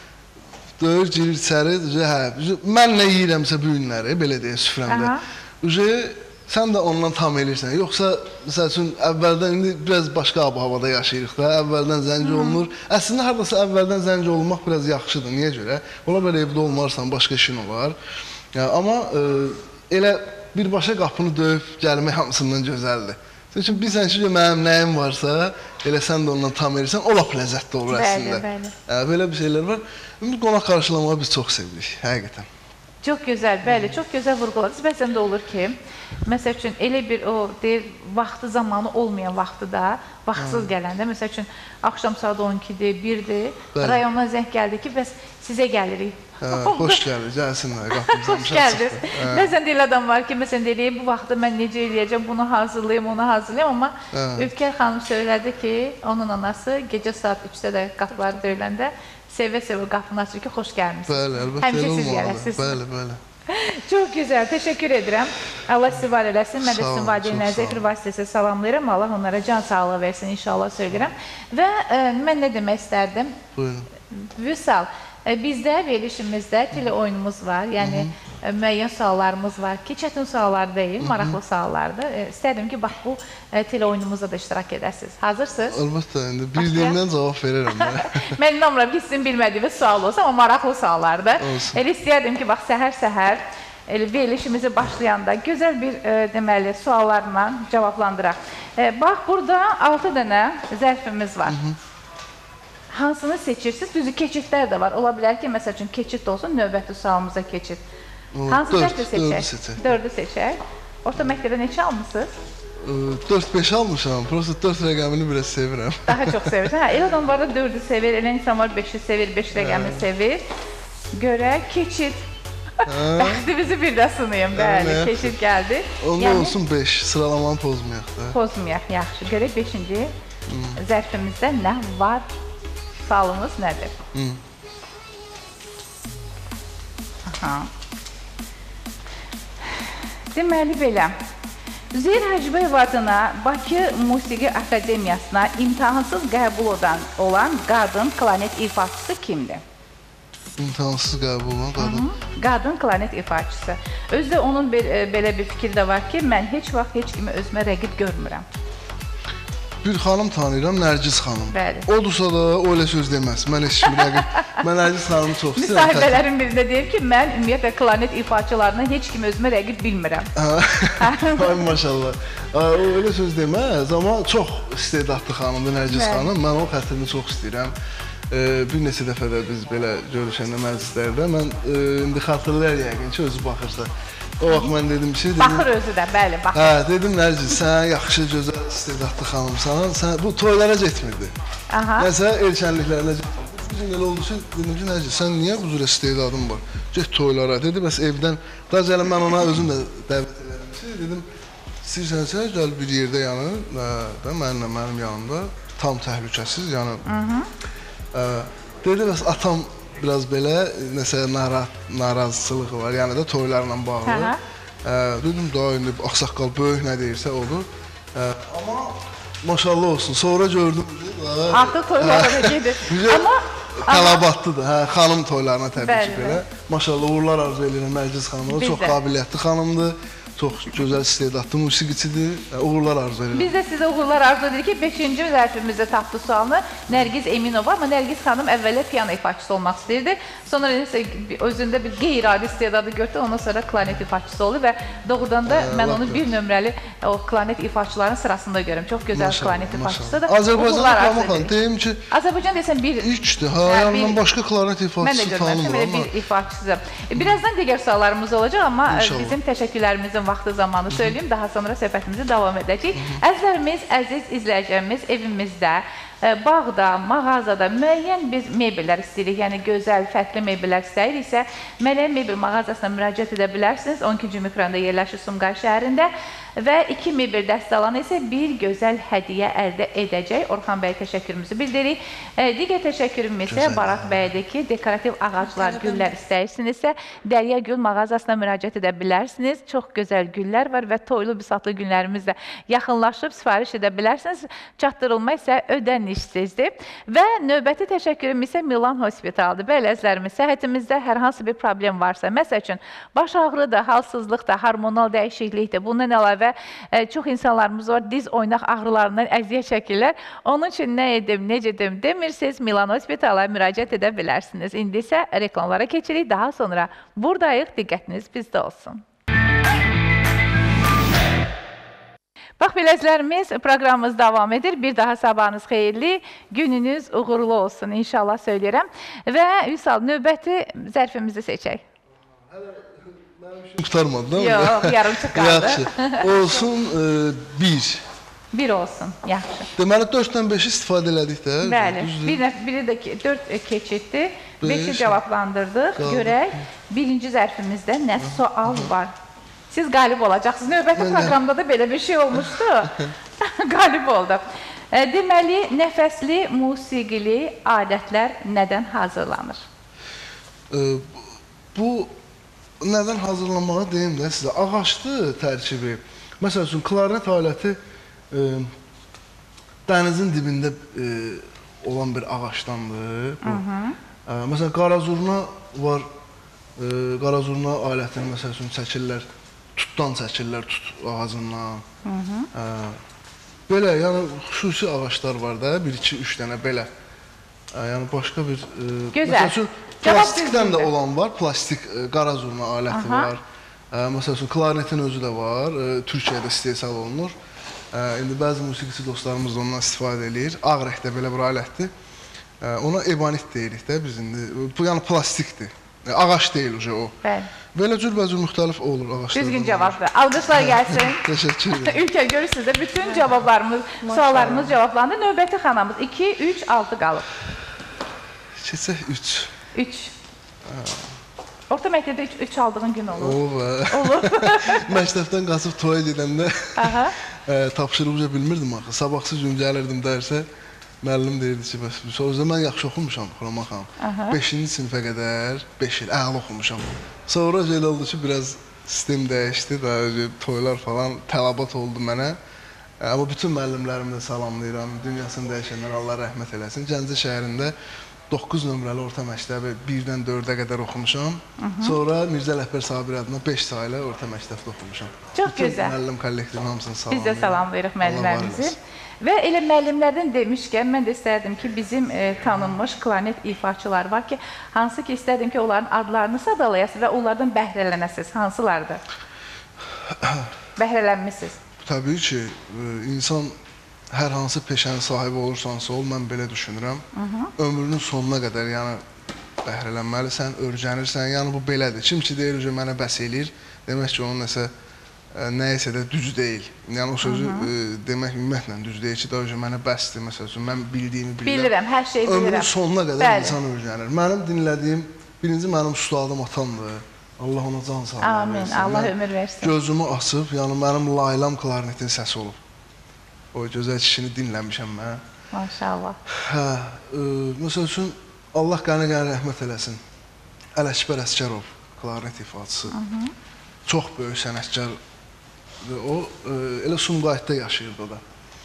döyür, girir içəri, hə, mən nə yeyirəmsə bu günləri, belə deyək, süfrəmdə. Aha. Uje sən də ondan tam eləyirsən. Yoxsa məsəl üçün əvvəldən indi biraz başqa ab-havada yaşayırıq da, əvvəldən zəng olunur. Əslində hardasa əvvəldən zəng olunmaq biraz yaxşıdır. Niyə görə? Ola belə evdə olmarsan, başqa işin olar. Ya, amma e, elə birbaşa qapını döyüb gəlmək hamısından gözəldir. Çünki bilsən ki, mənim nəyim varsa, elə sən də ondan tam eləyirsən, o lap ləzzətli olur Bəli, əslində. bəli. Hə, belə bir şeylər var. Ümid qonaq qarşılamağı biz çox sevirik, həqiqətən. Çox gözəl, bəli, çox gözəl vurğuladınız. Bəzən də olur ki, məsəl üçün elə bir o deyir, vaxtı zamanı olmayan vaxtıda, vaxtsız gələndə, məsəl üçün axşam saat on ikidir, birdir, Bəli. rayondan zəng gəldi ki, bəs sizə gəlirik. Hə, xoş gəldin, gəlsinlər, qapımız Xoş həmişə gəldiniz. açıqdır. Bəzən də elə adam var ki, məsələn deyir, bu vaxtda mən necə eləyəcəm, bunu hazırlayım, onu hazırlayım, amma Hə. Ülker xanım söylədi ki, onun anası gecə saat üçdə də qapıları döyüləndə sevə-sevə qapını açır ki, xoş gəlmisiniz. Bəli, əlbəttə Həmişə elə siz olmalıdır. gələsiniz. Bəli, bəli. Çox gözəl, təşəkkür edirəm. Allah sizi var eləsin. Mən də Sağ sizin olun, valideynlərinizə çox sağ efir olun. vasitəsilə salamlayıram. Allah onlara can sağlığı versin inşallah söyləyirəm. Və e, mən nə demək istərdim? Buyurun. Vüsal, e, bizdə verilişimizdə tele oyunumuz var. Yəni e, müəyyən suallarımız var ki, çətin suallar deyil, maraqlı suallardır. E, istərdim ki, bax bu e, tele oyunumuzda da iştirak edəsiniz. Hazırsınız? Əlbəttə, indi bildiyimdən cavab verərəm mən. Mən inanmıram ki, sizin bilmədiyiniz sual olsa, amma maraqlı suallardır. Olsun. Elə istəyərdim ki, bax, səhər-səhər elə verilişimizi başlayanda gözəl bir e, deməli suallarla cavablandıraq. E, bax, burada altı dənə zərfimiz var. Hı -hı. Hansını seçirsiniz? Düzü keçidlər də var. Ola bilər ki, məsəl üçün keçid olsun, növbəti sualımıza keçid. Hansı zərfi seçək? Dördü seçək. Orta məktəbdə neçə almışsınız? dörd beş almışam. Prosta dörd rəqəmini biraz sevirəm. Daha çox sevirsən. Hə, elə adam var da dördü sevir, elə insan var beşi sevir, beş rəqəmini sevir. Görək, keçid. Bəxtimizi bir də sınayım, bəli, keçid gəldi. Onda olsun beş, sıralamanı pozmayaq da. Pozmayaq, yaxşı. Görək, beşinci zərfimizdə nə var? Sualımız nədir? Aha. Deməli belə, Üzeyir Hacıbəyev adına Bakı Musiqi Akademiyasına imtahansız qəbul olan qadın klarnet ifaçısı kimdir? İmtahansız qəbul olan qadın? Qadın klarnet ifaçısı. Özdə onun belə bir fikri də var ki, mən heç vaxt heç kimi özümə rəqib görmürəm. Bir xanım tanıyıram, Nərgiz xanım. Bəli. Olursa da o elə söz deməz. Mən heç kimi rəqib. Mən Nərgiz xanımı çox istəyirəm. Müsahibələrin birində deyir ki, mən ümumiyyətlə klarnet ifaçılarından heç kimi özümə rəqib bilmirəm. Ay maşallah. O elə söz deməz, amma çox istedadlı xanımdır Nərgiz xanım. Mən o xətrini çox istəyirəm. Bir neçə dəfə də biz belə görüşəndə məclislərdə mən indi xatırlayır yəqin ki, özü baxırsa. O vaxt mən dedim ki, dedim, baxır özü də, bəli, baxır. Hə, dedim Nərgiz, sən yaxşı, gözəl, istedadlı xanımsan, sən bu toylara getmirdi. Aha. Nəsə erkənliklərinə getmirdi. Bir gün elə oldu ki, dedim ki, Nərgiz, sən niyə bu cür istedadın var? Get toylara, dedi, bəs evdən, daha gəlin mən ona özüm də dəvət elədim ki, dedim, istəyirsənsə, gəl bir yerdə yanı, mənimlə mənim yanımda, tam təhlükəsiz, yəni. Dedi, bəs atam biraz belə nəsə narazılığı var, yəni də toylarla bağlı. Dedim, daha indi axsaqqal böyük nə deyirsə olur. Amma maşallah olsun, sonra gördüm. Artıq toylara da gedir. Tələbatlıdır, xanım toylarına təbii ki belə. Maşallah, uğurlar arzu edirəm Nərgiz xanımına, çox qabiliyyətli xanımdır. Çox gözəl istedadlı musiqiçidir. Uğurlar arzu edirəm. Biz də sizə uğurlar arzu edirik ki, beşinci zərfimizdə tapdı sualını Nərgiz Eminova. Amma Nərgiz xanım əvvəllə piano ifaçısı olmaq istəyirdi. Sonra özündə bir qeyri-adi istedadı gördü. Ondan sonra klarnet ifaçısı oldu və doğrudan da mən onu bir nömrəli o klarnet ifaçıların sırasında görürüm. Çox gözəl klarnet ifaçısıdır. Azərbaycanlı Pamukhan, deyim ki, Azərbaycan desəm bir... İlkdir, ha, yanından başqa klarnet ifaçısı tanımır. Mən də görmüşəm, elə bir ifaçısıdır. Birazdan digər suallarımız olacaq, amma bizim təşəkkürlərimizin vaxtı zamanı söyləyeyim, daha sonra söhbətimizi davam edəcəyik. Əzlərimiz, əziz izləyicilərimiz evimizdə, bağda, mağazada müəyyən biz mebellər istəyirik, yəni gözəl, fərqli mebellər istəyiriksə, Mələk Mebel mağazasına müraciət edə bilərsiniz. on ikinci mikrorayonda yerləşir Sumqayıt şəhərində və iki mebel dəstəlanı isə bir gözəl hədiyyə əldə edəcək. Orxan bəyə təşəkkürümüzü bildiririk. Digər təşəkkürüm isə Barat bəydəki dekorativ ağaclar, güllər istəyirsinizsə, Dərya Gül mağazasına müraciət edə bilərsiniz. Çox gözəl güllər var və toylu bisatlı günlərimiz də yaxınlaşıb sifariş edə bilərsiniz. Çatdırılma isə ödənişsizdir. Və növbəti təşəkkürüm isə Milan Hospitaldır. Bəli, əzlərimiz, səhhətimizdə hər hansı bir problem varsa, məsəl üçün, baş ağrıdır, halsızlıqdır, hormonal dəyişiklikdir, bundan əlavə çox insanlarımız var, diz oynaq ağrılarından əziyyət çəkirlər. Onun üçün nə edim, necə edim demirsiniz, Milan Hospitala müraciət edə bilərsiniz. İndi isə reklamlara keçirik, daha sonra buradayıq, diqqətiniz bizdə olsun. Bax, beləzlərimiz, proqramımız davam edir. Bir daha sabahınız xeyirli, gününüz uğurlu olsun, inşallah söyləyirəm. Və Vüsal, növbəti zərfimizi seçək. Qutarmadı, değil mi? Yox, yarımçıq qaldı. Yaxşı, olsun bir. Bir olsun, yaxşı. Deməli, dörddən beşi istifadə elədik də. Bəli, biri də dörd keçiddir, beşi cavablandırdıq. Görək, birinci zərfimizdə nə sual var? Siz qalib olacaqsınız. Növbəti proqramda da belə bir şey olmuşdu. Qalib oldu. Deməli, nəfəsli musiqili adətlər nədən hazırlanır? Bu nədən hazırlanmağı deyim də sizə. Ağaçdır tərkibi. Məsəl üçün, klarnet aləti dənizin dibində olan bir ağaçdandır. Məsələn, qarazurna var qarazurna alətini məsəl üçün çəkirlər, tutdan çəkirlər, tut ağacından. Belə, yəni xüsusi ağaclar var da, bir, iki, üç dənə belə. Yəni başqa bir... Məsəl üçün, plastikdən də olan var, plastik qarazurna aləti var. Məsəl üçün, klarnetin özü də var, Türkiyədə istehsal olunur. İndi bəzi musiqiçi dostlarımız da ondan istifadə edir. Ağ rəngdə belə bir alətdir. Ona ebanit deyirik də biz indi. Bu, yəni plastikdir. Ağac deyil o. Belə cürbəcür müxtəlif olur ağaçlar. Düzgün cavabdır. Alqışlar gəlsin. Təşəkkür ederim. Ülkə, görürsünüz də bütün cavablarımız, suallarımız cavablandı. Növbəti xanamız iki, üç, altı qalıb. Keçək üç. üç. Orta məktəbdə üç aldığın gün olur. Olur. Olur. Məktəbdən qaçıb toya gedəndə tapşırıqca bilmirdim axı. Sabahsız gün gəlirdim dərsə, müəllim deyirdi ki, sonra mən yaxşı oxumuşam, Xurama xanım. beşinci sinifə qədər beş il əla oxumuşam. Sonra elə oldu ki, biraz sistem dəyişdi, toylar falan tələbat oldu mənə. Amma bütün müəllimlərimi də salamlayıram, dünyasını dəyişənlər Allah rəhmət eləsin. Gəncə şəhərində doqquz nömrəli orta məktəbi birdən dördə qədər oxumuşam. Sonra Mirzə Ələkbər Sabir adına beş saylı orta məktəbdə oxumuşam. Çox gözəl. Müəllim kollektivinin hamısını salamlayıram. Biz də salamlayırıq müəllimlərimizi. Və elə müəllimlərdən demişkən, mən də istərdim ki, bizim e, tanınmış klarnet ifaçılar var ki, hansı ki istərdim ki, onların adlarını sadalayasınız və onlardan bəhrələnəsiniz. Hansılardır? Bəhrələnmişsiniz. Təbii ki, insan hər hansı peşənin sahibi olursansa ol, mən belə düşünürəm. Ömrünün sonuna qədər yəni bəhrələnməlisən, öyrənirsən. Yəni bu belədir. Kim ki deyir ki, mənə bəs eləyir, demək ki, onun nəsə nəyisə də düz deyil. Yəni o sözü demək ümumiyyətlə düz deyil ki, daha mənə bəsdir, məsəl üçün, mən bildiyimi bilirəm. Bilirəm, hər şeyi bilirəm. Ömrünün sonuna qədər insan öyrənir. Mənim dinlədiyim, birinci mənim ustadım atamdır. Allah ona can sağlığı versin. Amin, Allah ömür versin. Gözümü açıb, yəni mənim laylam klarnetin səsi olub. O gözəl kişini dinləmişəm mən. Maşallah. Hə, məsəl üçün, Allah qəni-qəni rəhmət eləsin. Ələkbər Əsgərov, klarnet ifaçısı. Çox böyük sənətkar. O, elə Sumqayıtda yaşayırdı o da.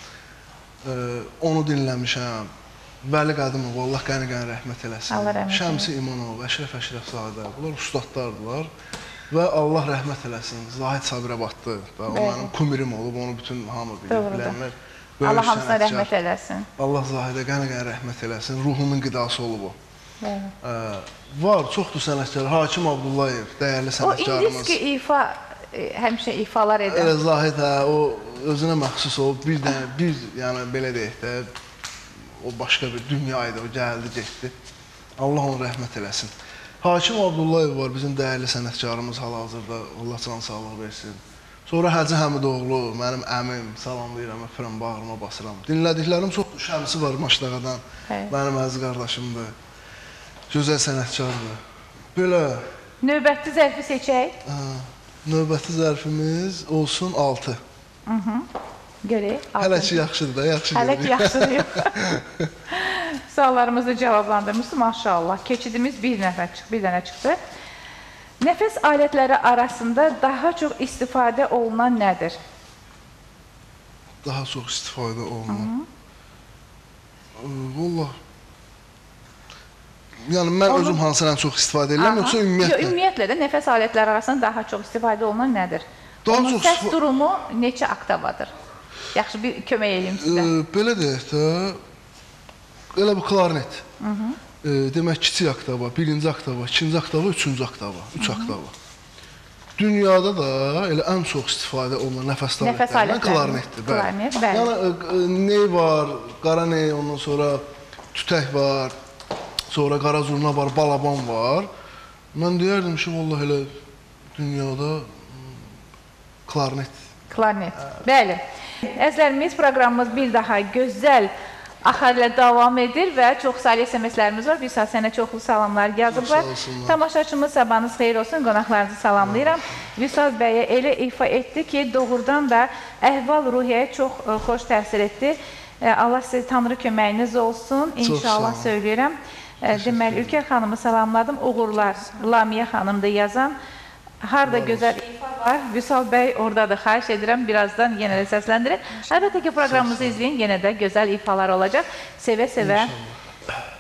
Onu dinləmişəm. Vəli Qədimov, Allah qəni-qəni rəhmət eləsin. Allah rəhmət eləsin. Şəmsi İmanov, Əşrəf Əşrəfzadə, bunlar ustadlardılar. Və Allah rəhmət eləsin, Zahid Sabirabadlı. O mənim kumirim olub, onu bütün hamı bilir, bilənlər. Allah hamısına rəhmət eləsin. Allah Zahidə qəni-qəni rəhmət eləsin, ruhumun qidası olub o. Var, çoxdur sənətkar, Hakim Abdullayev, dəyərli sənətkarımız. O indiski ifa, həmişə ifalar edən. Elə Zahid, hə, o özünə məxsus olub, bir dənə, bir, yəni belə deyək də, o başqa bir dünyaydı, o gəldi, getdi. Allah onu rəhmət eləsin. Hakim Abdullayev var, bizim dəyərli sənətkarımız hal-hazırda, Allah can sağlıq versin. Sonra Hacı Həmidoğlu, mənim əmim, salamlayıram, öpürəm, bağrıma basıram. Dinlədiklərim çox, Şəmsi var Maşdağadan, mənim əziz qardaşımdır. Gözəl sənətkardır. Belə... Növbəti zərfi seçək. Növbəti zərfimiz olsun altı. Görək. Hələ ki yaxşıdır da, yaxşı görək. Hələ ki yaxşıdır. Suallarımızı cavablandırmışsınız, maşallah. Keçidimiz bir nəfər çıxdı, bir dənə çıxdı. Nəfəs alətləri arasında daha çox istifadə olunan nədir? Daha çox istifadə olunan? Vallah. Yəni, mən özüm hansıdan çox istifadə edirəm, yoxsa ümumiyyətlə? Ümumiyyətlə də nəfəs alətləri arasında daha çox istifadə olunan nədir? Onun səs durumu neçə oktavadır? Yaxşı, bir kömək edeyim sizə. Belə deyək də, elə bir klarnet. Demək, kiçik oktava, birinci oktava, ikinci oktava, üçüncü oktava, üç oktava. Dünyada da elə ən çox istifadə olunan nəfəs alətlərindən klarnetdir. Yəni, ney var, qara ney, ondan sonra tütək var, sonra qara zurna var, balaban var. Mən deyərdim ki, vallahi elə dünyada klarnet. Klarnet, bəli. Əzlərimiz, proqramımız bir daha gözəl axar ilə davam edir və çox sayılı S M S-lərimiz var. Bir saat sənə çoxlu salamlar yazıblar. Tamaşaçımız sabahınız xeyir olsun, qonaqlarınızı salamlayıram. Vüsal bəyə elə ifa etdi ki, doğrudan da əhval-ruhiyyəyə çox xoş təsir etdi. Allah sizə Tanrı köməyiniz olsun, inşallah söyləyirəm. Deməli, Ülkər xanımı salamladım, uğurlar, Lamiyə xanımdır yazan. Harada gözəl ifa var, Vüsal bəy oradadır, xahiş edirəm, birazdan yenə də səsləndirin. Əlbəttə ki, proqramımızı izləyin, yenə də gözəl ifalar olacaq. Sevə-sevə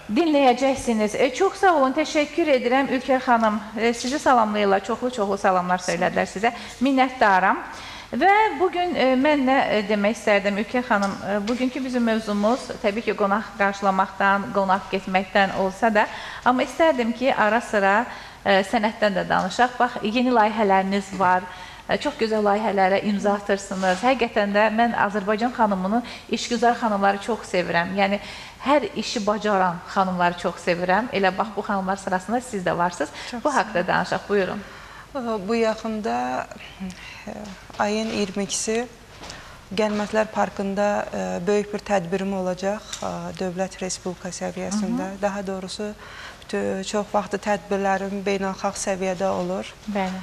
dinləyəcəksiniz. E, çox sağ olun, təşəkkür edirəm Ülker xanım. E, sizi salamlayırlar, çoxlu-çoxlu salamlar söylədilər sizə. Minnətdaram. Və bugün e, mən nə e, demək istərdim Ülker xanım, e, bugünkü bizim mövzumuz təbii ki, qonaq qarşılamaqdan, qonaq getməkdən olsa da, amma istərdim ki, ara sıra e, sənətdən də danışaq. Bax, yeni layihələriniz var. Çox gözəl layihələrə imza atırsınız. Həqiqətən də mən Azərbaycan xanımını, işgüzar xanımları çox sevirəm. Yəni, hər işi bacaran xanımları çox sevirəm. Elə bax, bu xanımlar sırasında siz də varsınız. Çox bu haqda danışaq, buyurun. Bu yaxında ayın iyirmi ikisi Gəlmətlər Parkında böyük bir tədbirim olacaq Dövlət Respublika səviyyəsində. Daha doğrusu, çox vaxtı tədbirlərim beynəlxalq səviyyədə olur. Bəli.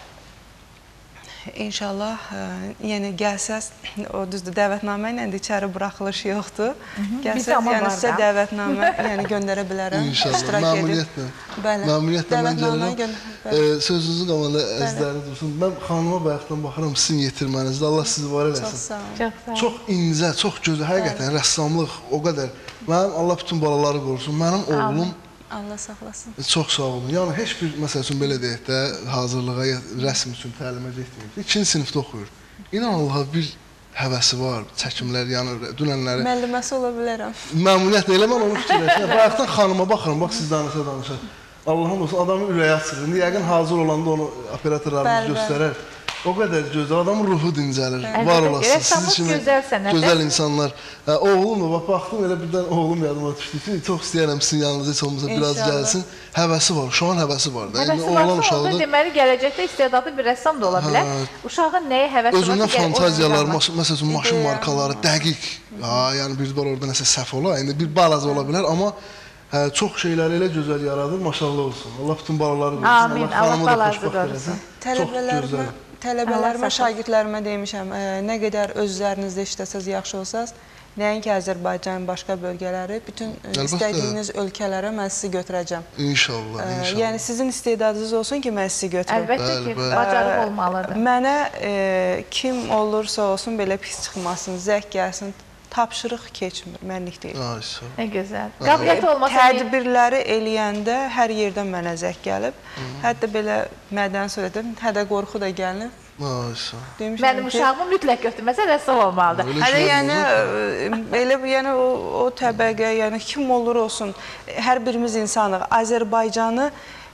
İnşallah, yəni gəlsəz, o düzdür, dəvətnamə ilə də içəri buraxılış yoxdur. Gəlsəz, yəni sizə dəvətnamə göndərə bilərəm. İnşallah, məmuriyyətlə. Məmuriyyətlə mən gəlirəm. Sözünüzü qamanda əzizləri dursun. Mən xanıma bayaqdan baxıram sizin yetirmənizdə. Allah sizi var eləsin. Çox sağ olun. Çox incə, çox gözəl, həqiqətən rəssamlıq o qədər. Mənim Allah bütün balaları qorusun. Mənim oğlum Allah saxlasın. Çox sağ olun. Yəni, heç bir, məsəl üçün, belə deyək də, hazırlığa, rəsm üçün təlimə getməyib. İkinci sinifdə oxuyur. İnan Allaha bir həvəsi var, çəkimlər yanır, dünənləri. Müəlliməsi ola bilərəm. Məmnuniyyətlə, elə mən onu fikirləşəm. Bayaqdan xanıma baxıram, bax, siz danışa danışa. Allah'ın olsun, adamın ürəyi açılır. İndi yəqin hazır olanda onu operatorlarımız göstərər. O qədər gözəl, adamın ruhu dincəlir, var olasınız. Rəssamlıq gözəl sənətdir. Gözəl insanlar. Oğlum da, baxdım, elə birdən oğlum yadıma düşdü ki, çox istəyərəm sizin yanınıza, heç olmasa biraz gəlsin. Həvəsi var, uşağın həvəsi var. Həvəsi varsa oldu, deməli, gələcəkdə istedadlı bir rəssam da ola bilər. Uşağın nəyə həvəsi varsa... Özündən fantaziyalar, məsələn, maşın markaları, dəqiq. Yəni, bir bar orada nəsə səhv ola, indi bir balaca ola bilər, amma çox şeyləri elə gözəl yaradır, maşallah olsun. Allah bütün balaları qorusun. Amin, Allah balazı qorusun. Tələbələrimə, şagirdlərimə demişəm, nə qədər özlərinizdə işləsəz, yaxşı olsaz, nəinki Azərbaycanın başqa bölgələri, bütün istədiyiniz ölkələrə mən sizi götürəcəm. İnşallah, inşallah. Yəni, sizin istedadınız olsun ki, mən sizi götürüm. Əlbəttə ki, bacarıq olmalıdır. Mənə kim olursa olsun, belə pis çıxmasın, zəng gəlsin, tapşırıq keçmir, mənlik deyil. Nə gözəl. Qabiliyyət olmasa... Tədbirləri eləyəndə hər yerdən mənə zəng gəlib. Hətta belə mədən söylədim, hədə qorxu da gəlib. Mənim uşağımı mütləq götürməsə rəssam olmalıdır. Hələ yəni, elə yəni o təbəqə, yəni kim olur olsun, hər birimiz insanıq. Azərbaycanı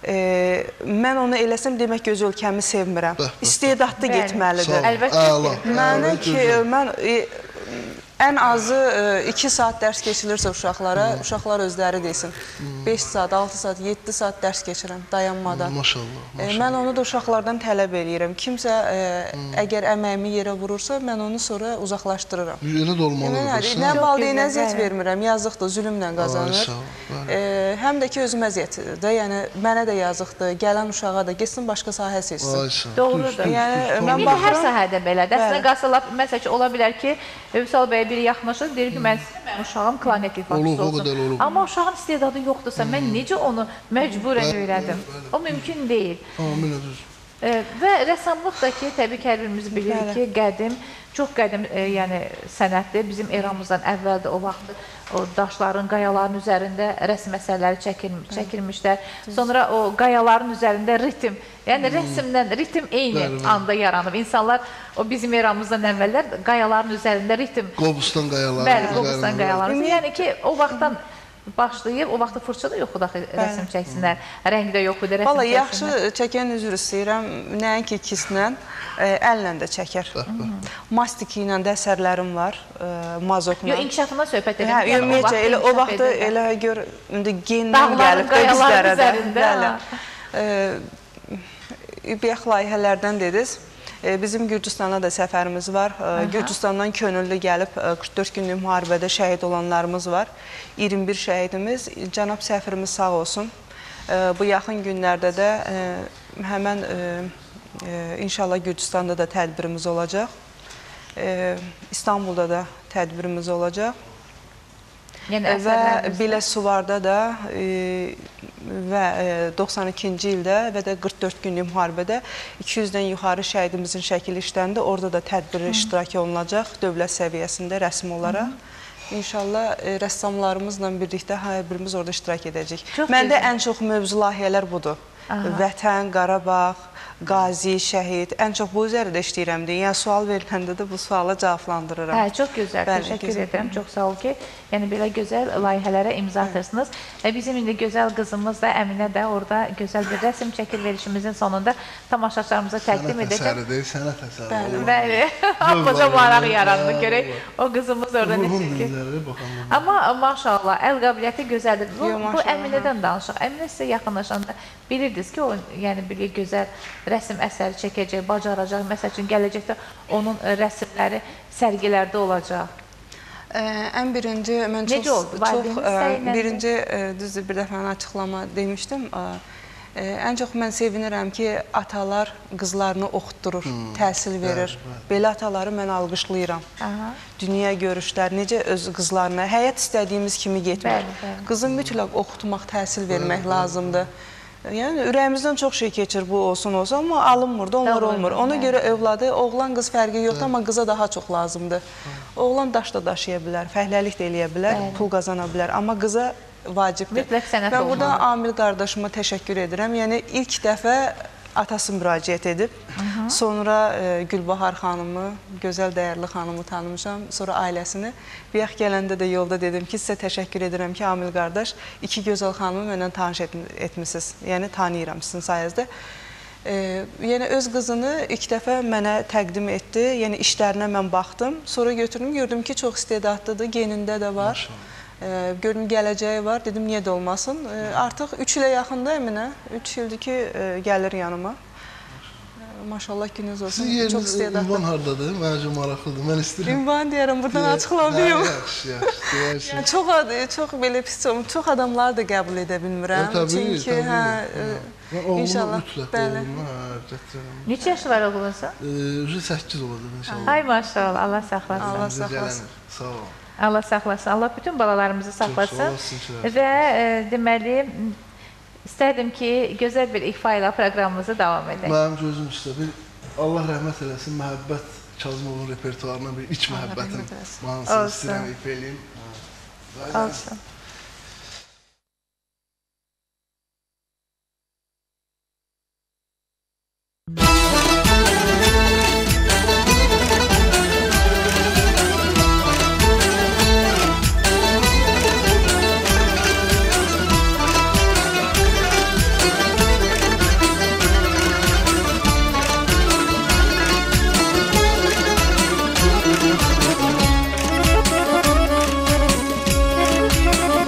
mən onu eləsəm, demək göz ölkəmi sevmirəm. İstedadlı getməlidir. Əlbəttə ki. Mənə ki, mən... Ən azı iki saat dərs keçilirsə uşaqlara, uşaqlar özləri desin. beş saat, altı saat, yeddi saat dərs keçirəm dayanmadan. Maşallah, maşallah. Mən onu da uşaqlardan tələb eləyirəm. Kimsə əgər əməyimi yerə vurursa, mən onu sonra uzaqlaşdırıram. Elə də olmalıdır. Nə valideynə əziyyət vermirəm, yazıqdır, zülümlə qazanır. Həm də ki, özüm əziyyətidir də, yəni mənə də yazıqdır, gələn uşağa da getsin başqa sahə seçsin. Doğrudur. Yəni, hər sahədə belədir. Əslində qalsalar, məsəl ki, ola bilər ki, Vüsal bəy biri yaxınlaşır, deyir ki, mən istəyirəm, uşağım klarnet ifaçısı olsun. Amma uşağın istedadı yoxdursa, mən necə onu məcburən öyrədim? O mümkün deyil. Və rəssamlıq da ki, təbii ki, hər birimiz bilirik ki, qədim, çox qədim sənətdir. Bizim eramızdan əvvəldə o vaxtı o daşların, qayaların üzərində rəsm əsərləri çəkilmişlər. Sonra o qayaların üzərində ritm, yəni rəsmdən ritm eyni anda yaranıb. İnsanlar o bizim eramızdan əvvəllər qayaların üzərində ritm... Qobustan qayaları. Bəli, Qobustan qayaları. Yəni ki, o vaxtdan başlayıb, o vaxtda fırça da yox idi axı rəsm çəksinlər, rəng də yox idi rəsm çəksinlər. Valla, yaxşı çəkən üzr istəyirəm, nəinki ikisindən, əllə də çəkər. Mastiki ilə də əsərlərim var, mazokla. Yox, inkişafına söhbət edim. Ümumiyyətcə, o vaxtı elə gör, gendən gəlib də bizlərə də. Übiyəx layihələrdən dediniz. Bizim Gürcüstana da səfərimiz var. Gürcüstandan könüllü gəlib qırx dörd günlük müharibədə şəhid olanlarımız var. iyirmi bir şəhidimiz. Cənab səfirimiz sağ olsun. Bu yaxın günlərdə də həmən inşallah Gürcüstanda da tədbirimiz olacaq. İstanbulda da tədbirimiz olacaq. Və Biləsuvarda da və doxsan ikinci ildə və də qırx dörd günlük müharibədə iki yüzdən yuxarı şəhidimizin şəkili işləndi. Orada da tədbir iştirak olunacaq dövlət səviyyəsində rəsmi olaraq. İnşallah e, rəssamlarımızla birlikdə hər birimiz orada iştirak edəcəyik. Çox Məndə gözəl. ən çox mövzu layihələr budur. Aha. Vətən, Qarabağ, Qazi, şəhid. Ən çox bu üzərində işləyirəm deyə. Yəni sual veriləndə də bu suala cavablandırıram. Hə, çox gözəl. Bəli, Təşəkkür gözəl. edirəm. Çox sağ ol ki, yəni belə gözəl layihələrə imza atırsınız. Və bizim indi gözəl qızımız da Əminə də orada gözəl bir rəsm çəkir verişimizin sonunda tamaşaçılarımıza təqdim Sənət edəcəm. əsəri deyil, sənət əsəri. Bəli. Bəli. Burada maraq yarandı görək. O qızımız orada nə Ruhun çəkir. dilləri baxanlar. Amma maşallah əl qabiliyyəti gözəldir. Bu, Yo, bu maşallah. Əminədən danışaq. Əminə sizə yaxınlaşanda bilirdiniz ki, o yəni bir gözəl rəsm əsəri çəkəcək, bacaracaq. Məsəl üçün gələcəkdə onun rəsmləri sərgilərdə olacaq. Ə, ən birinci mən Necə çox oldu? çox Valideyn ə, istəyinə birinci ə, düzdür bir dəfə açıqlama demişdim. Ə, ə, ən çox mən sevinirəm ki, atalar qızlarını oxutdurur, təhsil verir. Belə ataları mən alqışlayıram. Aha. Dünya görüşlər necə öz qızlarına həyat istədiyimiz kimi getmir. Bəli, bəli. Qızı mütləq oxutmaq, təhsil vermək lazımdır. Yəni ürəyimizdən çox şey keçir, bu olsun olsun, amma alınmır da, onlar Doğru, olmur. Ona bəli. görə övladı, oğlan qız fərqi yoxdur, amma qıza daha çox lazımdır. Oğlan daş da daşıya bilər, fəhləlik də eləyə bilər, Bəli. pul qazana bilər, amma qıza vacibdir. Mütləq sənət Mən burada olmalı. Amil qardaşıma təşəkkür edirəm. Yəni ilk dəfə atası müraciət edib, sonra e, Gülbahar xanımı, gözəl dəyərli xanımı tanımışam, sonra ailəsini. Bir yax gələndə də yolda dedim ki, sizə təşəkkür edirəm ki, Amil qardaş, iki gözəl xanımı mənlə tanış et etmişsiniz. Yəni tanıyıram sizin sayənizdə. E, yəni öz qızını ilk dəfə mənə təqdim etdi. Yəni işlərinə mən baxdım. Sonra götürdüm, gördüm ki, çox istedadlıdır, genində də var. E, gördüm gələcəyi var, dedim niyə də olmasın. E, artıq üç ilə yaxında Əminə, üç ildir ki e, gəlir yanıma. E, maşallah gününüz olsun, Sizin çox yeriniz istedadlı. ünvan hardadır? Məncə maraqlıdır, mən istəyirəm. Ünvan deyərəm, buradan Hə, açıqlamayım. Yaxşı, yaxşı, deyərsin. Yəni, çox, ad çox belə pis olmur, çox adamları da qəbul edə bilmirəm. E, Təbii, Çünki, təbii. hə, Hə. e, Mən oğlumu inşallah, mütləq bəli. oğlumu, hə, gətirəm. Neçə yaşı var oğlunuzun? Ee, səkkiz olacaq inşallah. Ay maşallah, Allah saxlasın. Allah Bizə saxlasın. gələn, Sağ ol. Allah saxlasın. Allah bütün balalarımızı sağ saxlasın. olasın ki, Və e, deməli istərdim ki, gözəl bir ifa ilə proqramımızı davam edək. Mənim gözüm üstə bir Allah rəhmət eləsin, məhəbbət Kazımovun repertuarına bir iç məhəbbətim rəhmət eləsin. mahnısını Olsun. istəyirəm ifa eləyim. Olsun. Thank you.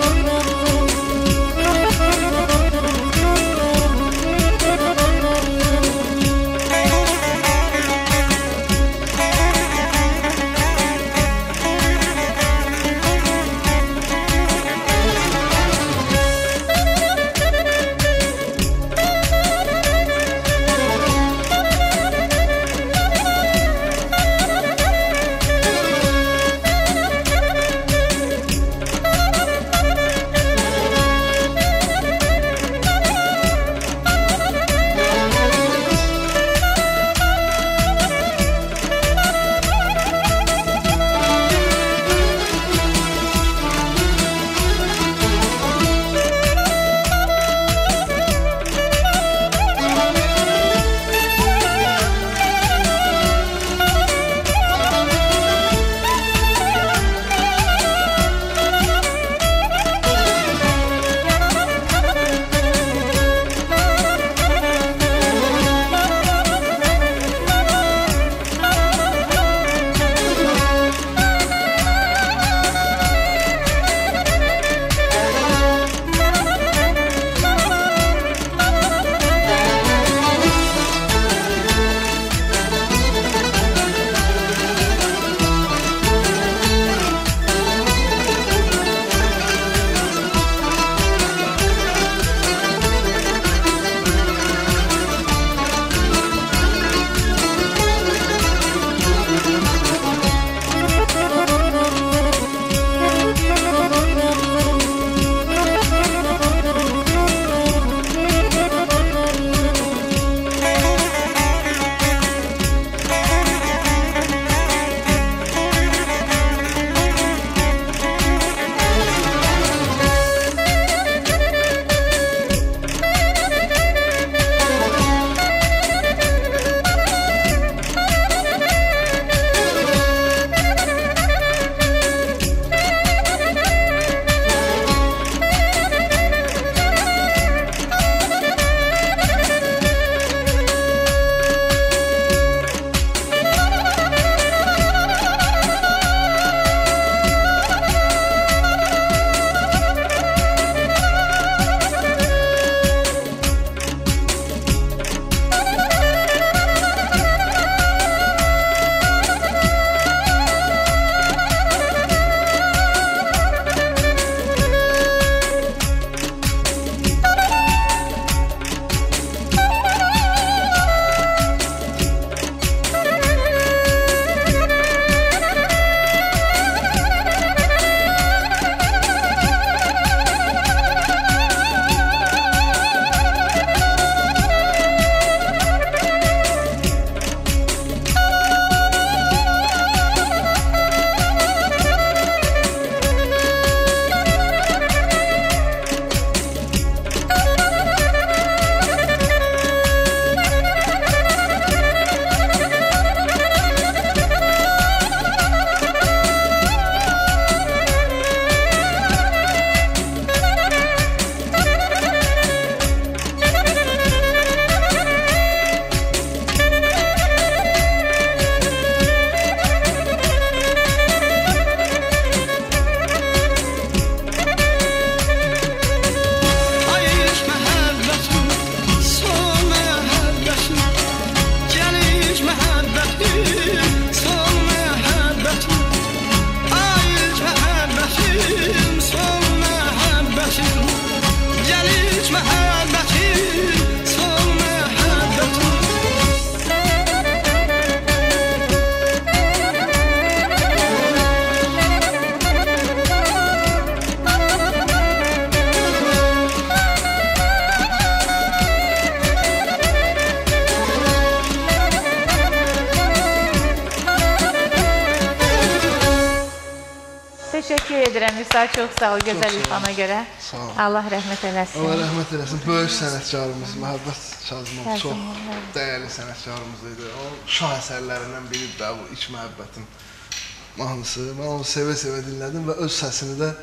edirəm Vüsal, çox sağ ol gözəl sağ ol. ifana görə. Sağ ol. Allah rəhmət eləsin. Allah rəhmət eləsin. Böyük sənətkarımız Məhəbbət Kazımov Kazımov, çox evet. dəyərli sənətkarımız idi. O şah əsərlərindən biridir də bu İlk Məhəbbətin mahnısı. Mən onu sevə-sevə dinlədim və öz səsini də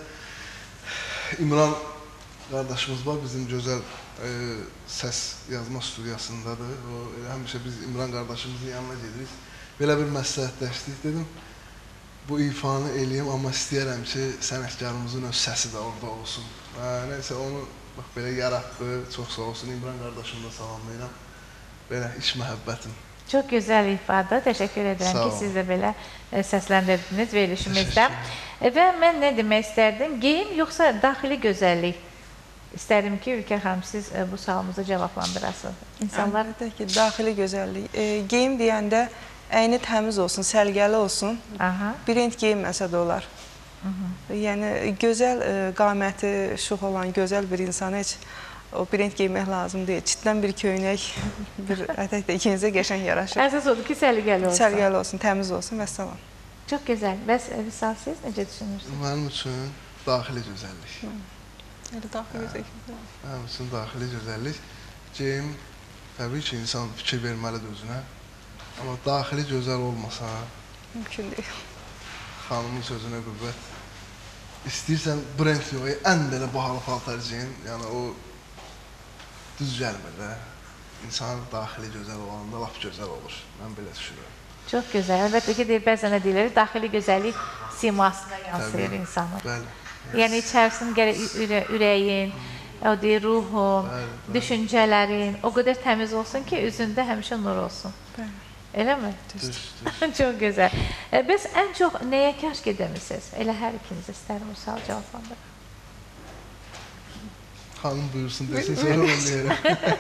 İmran qardaşımız var, bizim gözəl e, səs yazma studiyasındadır. O elə həmişə biz İmran qardaşımızın yanına gedirik. Belə bir məsləhətləşdik dedim. Bu ifanı eləyim, amma istəyərəm ki, sənətkarımızın öz səsi də orada olsun. Hə, neysə, onu bax, belə yaratdı, çox sağ olsun. İmran qardaşımı da salamlayıram. Belə iç məhəbbətim. Çox gözəl ifadə, təşəkkür edirəm Sağ ki, ol. siz də belə e, səsləndirdiniz verilişimizdə. E, və mən nə demək istərdim? Geyim yoxsa daxili gözəllik? İstərdim ki, Ülkə xanım, siz e, bu sualımızı cavablandırasınız. İnsanlar... Əlbəttə ki, daxili gözəllik. E, geyim deyəndə əyni təmiz olsun, səlgəli olsun. Aha. Brend geyinməsə də olar. Hı -hı. Yəni, gözəl e, qaməti şux olan gözəl bir insana heç o brend geymək lazım deyil. Çitdən bir köynək, bir ətək də ikinizə qəşəng yaraşır. Əsas odur ki, səliqəli olsun. Səlgəli olsun, təmiz olsun və salam. Çox gözəl. Bəs Vüsal, siz necə düşünürsünüz? Mənim üçün daxili gözəllik. Elə daxili gözəllik. Mənim üçün daxili gözəllik. Geyim, təbii ki, insan fikir verməlidir özünə. Amma daxili gözəl olmasa, Mümkün deyil. xanımın sözünə qüvvət. İstəyirsən brend yox, ən belə bahalı paltar giyin, yəni o düz gəlmir də. İnsan daxili gözəl olanda lap gözəl olur. Mən belə düşünürəm. Çox gözəl. Əlbəttə ki, deyir, bəzən də deyilir, daxili gözəllik simasına yansıyır Təbii, insanı. Bəli. Yəni içərisinin gərək ürə, ürəyin, o deyir, ruhun, Bəli, bəli. düşüncələrin o qədər təmiz olsun ki, üzündə həmişə nur olsun. Bəli. Elə mi? Düz, düz. Çox gözəl. E, Biz ən çox nəyə kəşk edəmisiniz? Elə hər ikiniz istərim Vüsal cavablandırın. Xanım buyursun desin, sonra onu deyərəm.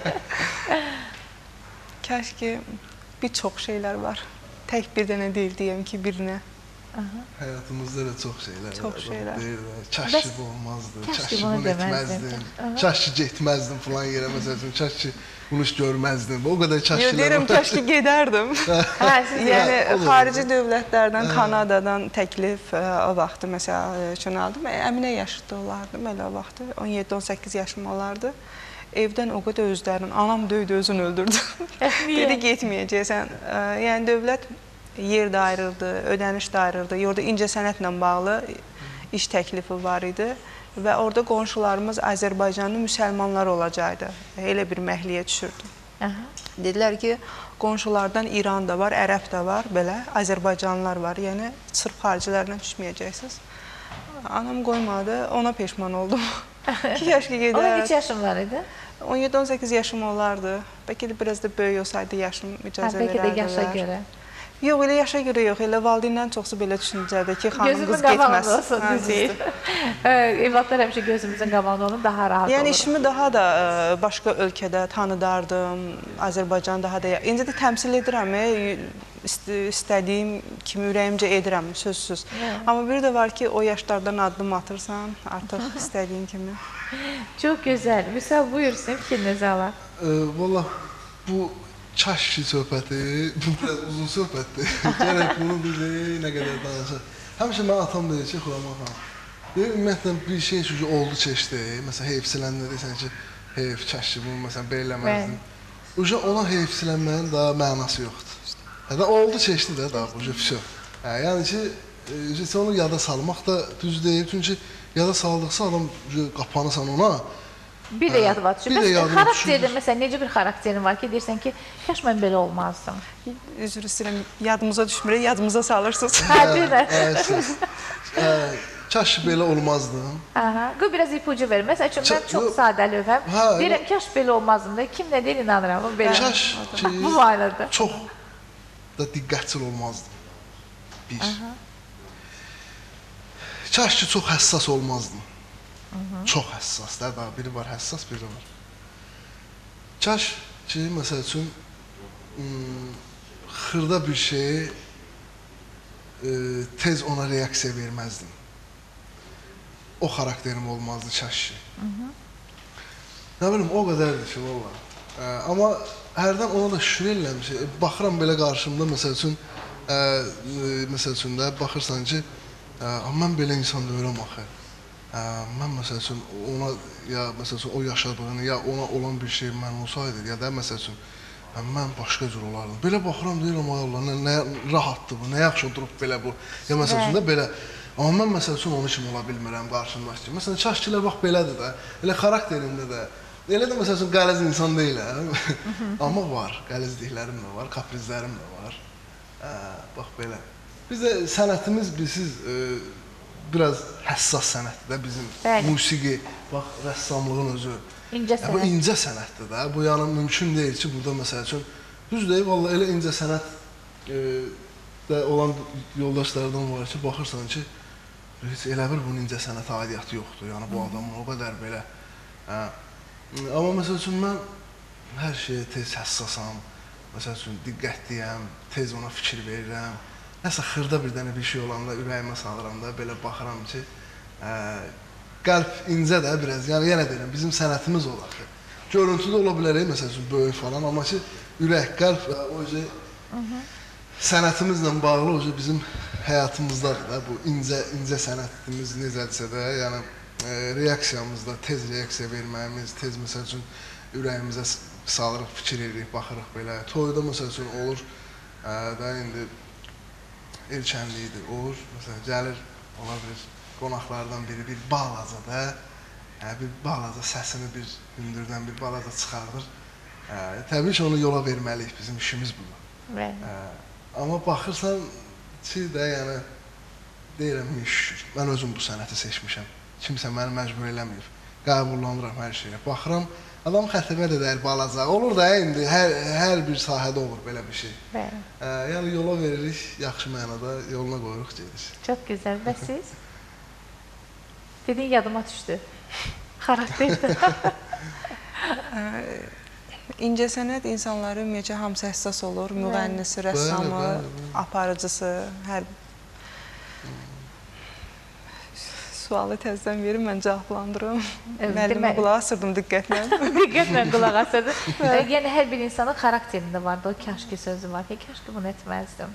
Kəş ki, bir çox şeylər var. Tək bir dənə deyil deyəm ki, birinə. Həyatımızda da çox şeylər Çox var. şeylər. Deyirlər, kaş Bəs- ki bu olmazdı, kaş kaş ki ki bunu bunu deməzdin. etməzdin, Aha. kaş ki getməzdin falan yerə, məsəl üçün, kaş ki bunu heç görməzdin. O qədər kaş Yox, deyirəm, kəş ki gedərdim. Hə, siz Yəni, olur. xarici dövlətlərdən, Kanadadan təklif ə, o vaxtı, məsəl üçün aldım. Əminə yaşlı olardım, elə o vaxtı, on yeddi on səkkiz yaşım olardı. Evdən o qədər özlərini, anam döydü, özünü öldürdü. Dedi, getməyəcəksən. Ə, Yəni, dövlət yer də ayrıldı, ödəniş də ayrıldı. Orada incə sənətlə bağlı iş təklifi var idi. Və orada qonşularımız Azərbaycanlı müsəlmanlar olacaqdı. Elə bir məhliyə düşürdü. Aha. Dedilər ki, qonşulardan İran da var, Ərəb də var, belə Azərbaycanlılar var. Yəni, sırf xaricilərlə düşməyəcəksiniz. Anam qoymadı, ona peşman oldum. İki yaş ki Onun gedər. neçə yaşın var idi? on yeddi on səkkiz yaşım olardı. Bəlkə də biraz da böyük olsaydı yaşım Hə, icazə bəlkə də verərdilər. yaşa görə. Yox, elə yaşa görə yox. Elə valideynlərin çoxsu belə düşüncədə ki, xanım Gözümün qız getməz. qabağında olsun, Hə, düzeyir. Evlatlar həmişə gözümüzün qabağında olun, daha rahat Yəni olur. işimi daha da ə, başqa ölkədə tanıdardım, Azərbaycanı daha da... İndi də təmsil edirəm, e, ist istədiyim kimi ürəyimcə edirəm, sözsüz. Evet. Amma bir də var ki, o yaşlardan addım atırsan, artıq istədiyin kimi. Çox gözəl. Vüsal, buyursun, fikrinizi alaq. Valla bu kaş ki söhbəti, bu biraz uzun söhbətdir. Gərək bunu biz nə qədər danışaq. Həmişə mən atam deyir ki, Xuraman xanım, deyir, ümumiyyətlə bir şey çünki oldu, keçdi. Məsələn, heyfsilənlə deyirsən ki, heyf, kaş ki bunu məsələn belə eləməzdin. Uca ona heyfsilənməyin daha mənası yoxdur. Hətta oldu, keçdi də daha bu şey. Yəni ki, e, onu yada salmaq da düz deyil. Çünki yada saldıqsa adam qapanırsan ona. Bir də yadıma düşür. bir də Bəs yadıma xarakterdə, düşür. məsələn, necə bir xarakterin var ki, deyirsən ki, kaş mən belə olmazdım. Üzr istəyirəm, yadımıza düşmürək, yadımıza salırsınız. Hə, bir də. Kaş belə olmazdım. Aha, qoy biraz ipucu ver. Məsəl üçün, mən Kaş- çox yox. sadə lövhəm. Hə, Deyirəm, kaş belə olmazdım da, kim nə deyir, inanıram. Bu belə. Kaş ki Bu manada. çox da diqqətçil olmazdım. Bir. Kaş ki çox həssas olmazdım. Çox həssas da, daha biri var həssas, biri var. Kaş ki, məsəl üçün, xırda bir şeyi e, tez ona reaksiya verməzdim. O xarakterim olmazdı kaş ki. Nə bilim, o qədərdir ki, valla. E, amma hərdən ona da şükür eləmişəm. E, baxıram belə qarşımda, məsəl üçün, e, e, məsəl üçün də baxırsan ki, Amma mən belə insan deyirəm axı. Mən məsəl üçün ona ya məsəl üçün o yaşadığını ya ona olan bir şey mən olsaydı ya da məsəl üçün mən başqa cür olardım. Belə baxıram deyirəm ay Allah, nə rahatdır bu, nə yaxşı oturub belə bu. Ya məsəl üçün də belə. Amma mən məsəl üçün onun kimi ola bilmirəm, qarşımdaş kimi. Məsələn, çaşçılar bax belədir də. Elə xarakterində də. Elə də məsəl üçün qəliz insan deyiləm. Amma var, qəlizliklərim də var, kaprizlərim də var. Bax belə. Bizdə sənətimiz, bilirsiniz, biraz həssas sənətdir də bizim. Musiqi, bax, rəssamlığın özü. İncə sənət. Bu incə sənətdir də. Bu yəni mümkün deyil ki, burada məsəl üçün, düz deyib, valla elə incə sənət də olan yoldaşlardan var ki, baxırsan ki, heç elə bir bunun incə sənətə aidiyyatı yoxdur. Yəni bu adamın o qədər belə. Amma məsəl üçün mən hər şeyə tez həssasam, məsəl üçün diqqətliyəm, tez ona fikir verirəm. Nəsə xırda bir dənə bir şey olanda ürəyimə salıram da, belə baxıram ki, qəlb incə də biraz, yəni yenə deyirəm, bizim sənətimiz olar ki, görüntüdə ola bilərək, məsəl üçün böyük falan, amma ki, ürək, qəlb, o sənətimizlə bağlı o bizim həyatımızdadır da, bu incə, incə sənətimiz necədirsə də, yəni reaksiyamızda tez reaksiya verməyimiz, tez məsəl üçün ürəyimizə salırıq, fikir edirik, baxırıq belə. Toyda məsəl üçün olur da indi erkənliyidir, olur, məsələn gəlir, ola bilir, qonaqlardan biri bir balaca da, bir balaca səsini bir hündürdən bir balaca çıxardır. Təbii ki, onu yola verməliyik, bizim işimiz budur. Amma baxırsan ki, də yəni, deyirəm, mən özüm bu sənəti seçmişəm. Kimsə məni məcbur eləməyib. Qəbullanıram hər şeyə. Baxıram, adam xətrimə də deyir, balaca. Olur da, indi hər bir sahədə olur belə bir şey. Yəni, yola veririk, yaxşı mənada yoluna qoyuruq, gedirik. Çox gözəl. Və siz? Dedin, yadıma düşdü. Xarakterdə. İncə sənət insanları ümumiyyətcə hamısı həssas olur. Müğənnisi, rəssamı, aparıcısı, hər sualı təzdən verin, mən cavablandırım. Müəllimə qulaq asırdım diqqətlə. Diqqətlə qulaq asırdım. Yəni, hər bir insanın xarakterində vardı, o kəşki sözü var. Kəşki bunu etməzdim.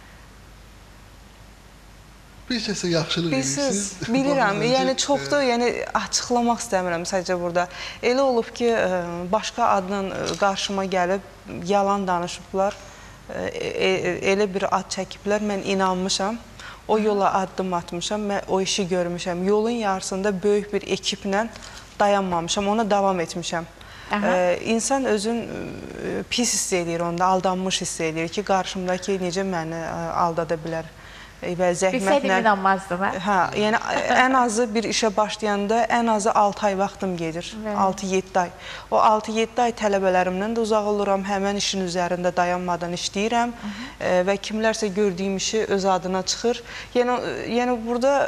Bir kəsə yaxşılıq edirsiniz. Bilirəm, yəni çoxdur, yəni açıqlamaq istəmirəm sadəcə burada. Elə olub ki, başqa adla qarşıma gəlib, yalan danışıblar, elə bir ad çəkiblər, mən inanmışam. O yola addım atmışam, mən o işi görmüşəm. Yolun yarısında böyük bir ekiplə dayanmamışam, ona davam etmişəm. İnsan özün pis hiss edir onda, aldanmış hiss edir ki, qarşımdakı necə məni aldada bilər. Və zəhmətlə... Bilsəydim inanmazdım, hə? Hə, yəni ən azı bir işə başlayanda ən azı altı ay vaxtım gedir, altı yeddi ay. O altı yeddi ay tələbələrimdən də uzaq oluram, həmən işin üzərində dayanmadan işləyirəm və kimlərsə gördüyüm işi öz adına çıxır. Yəni burada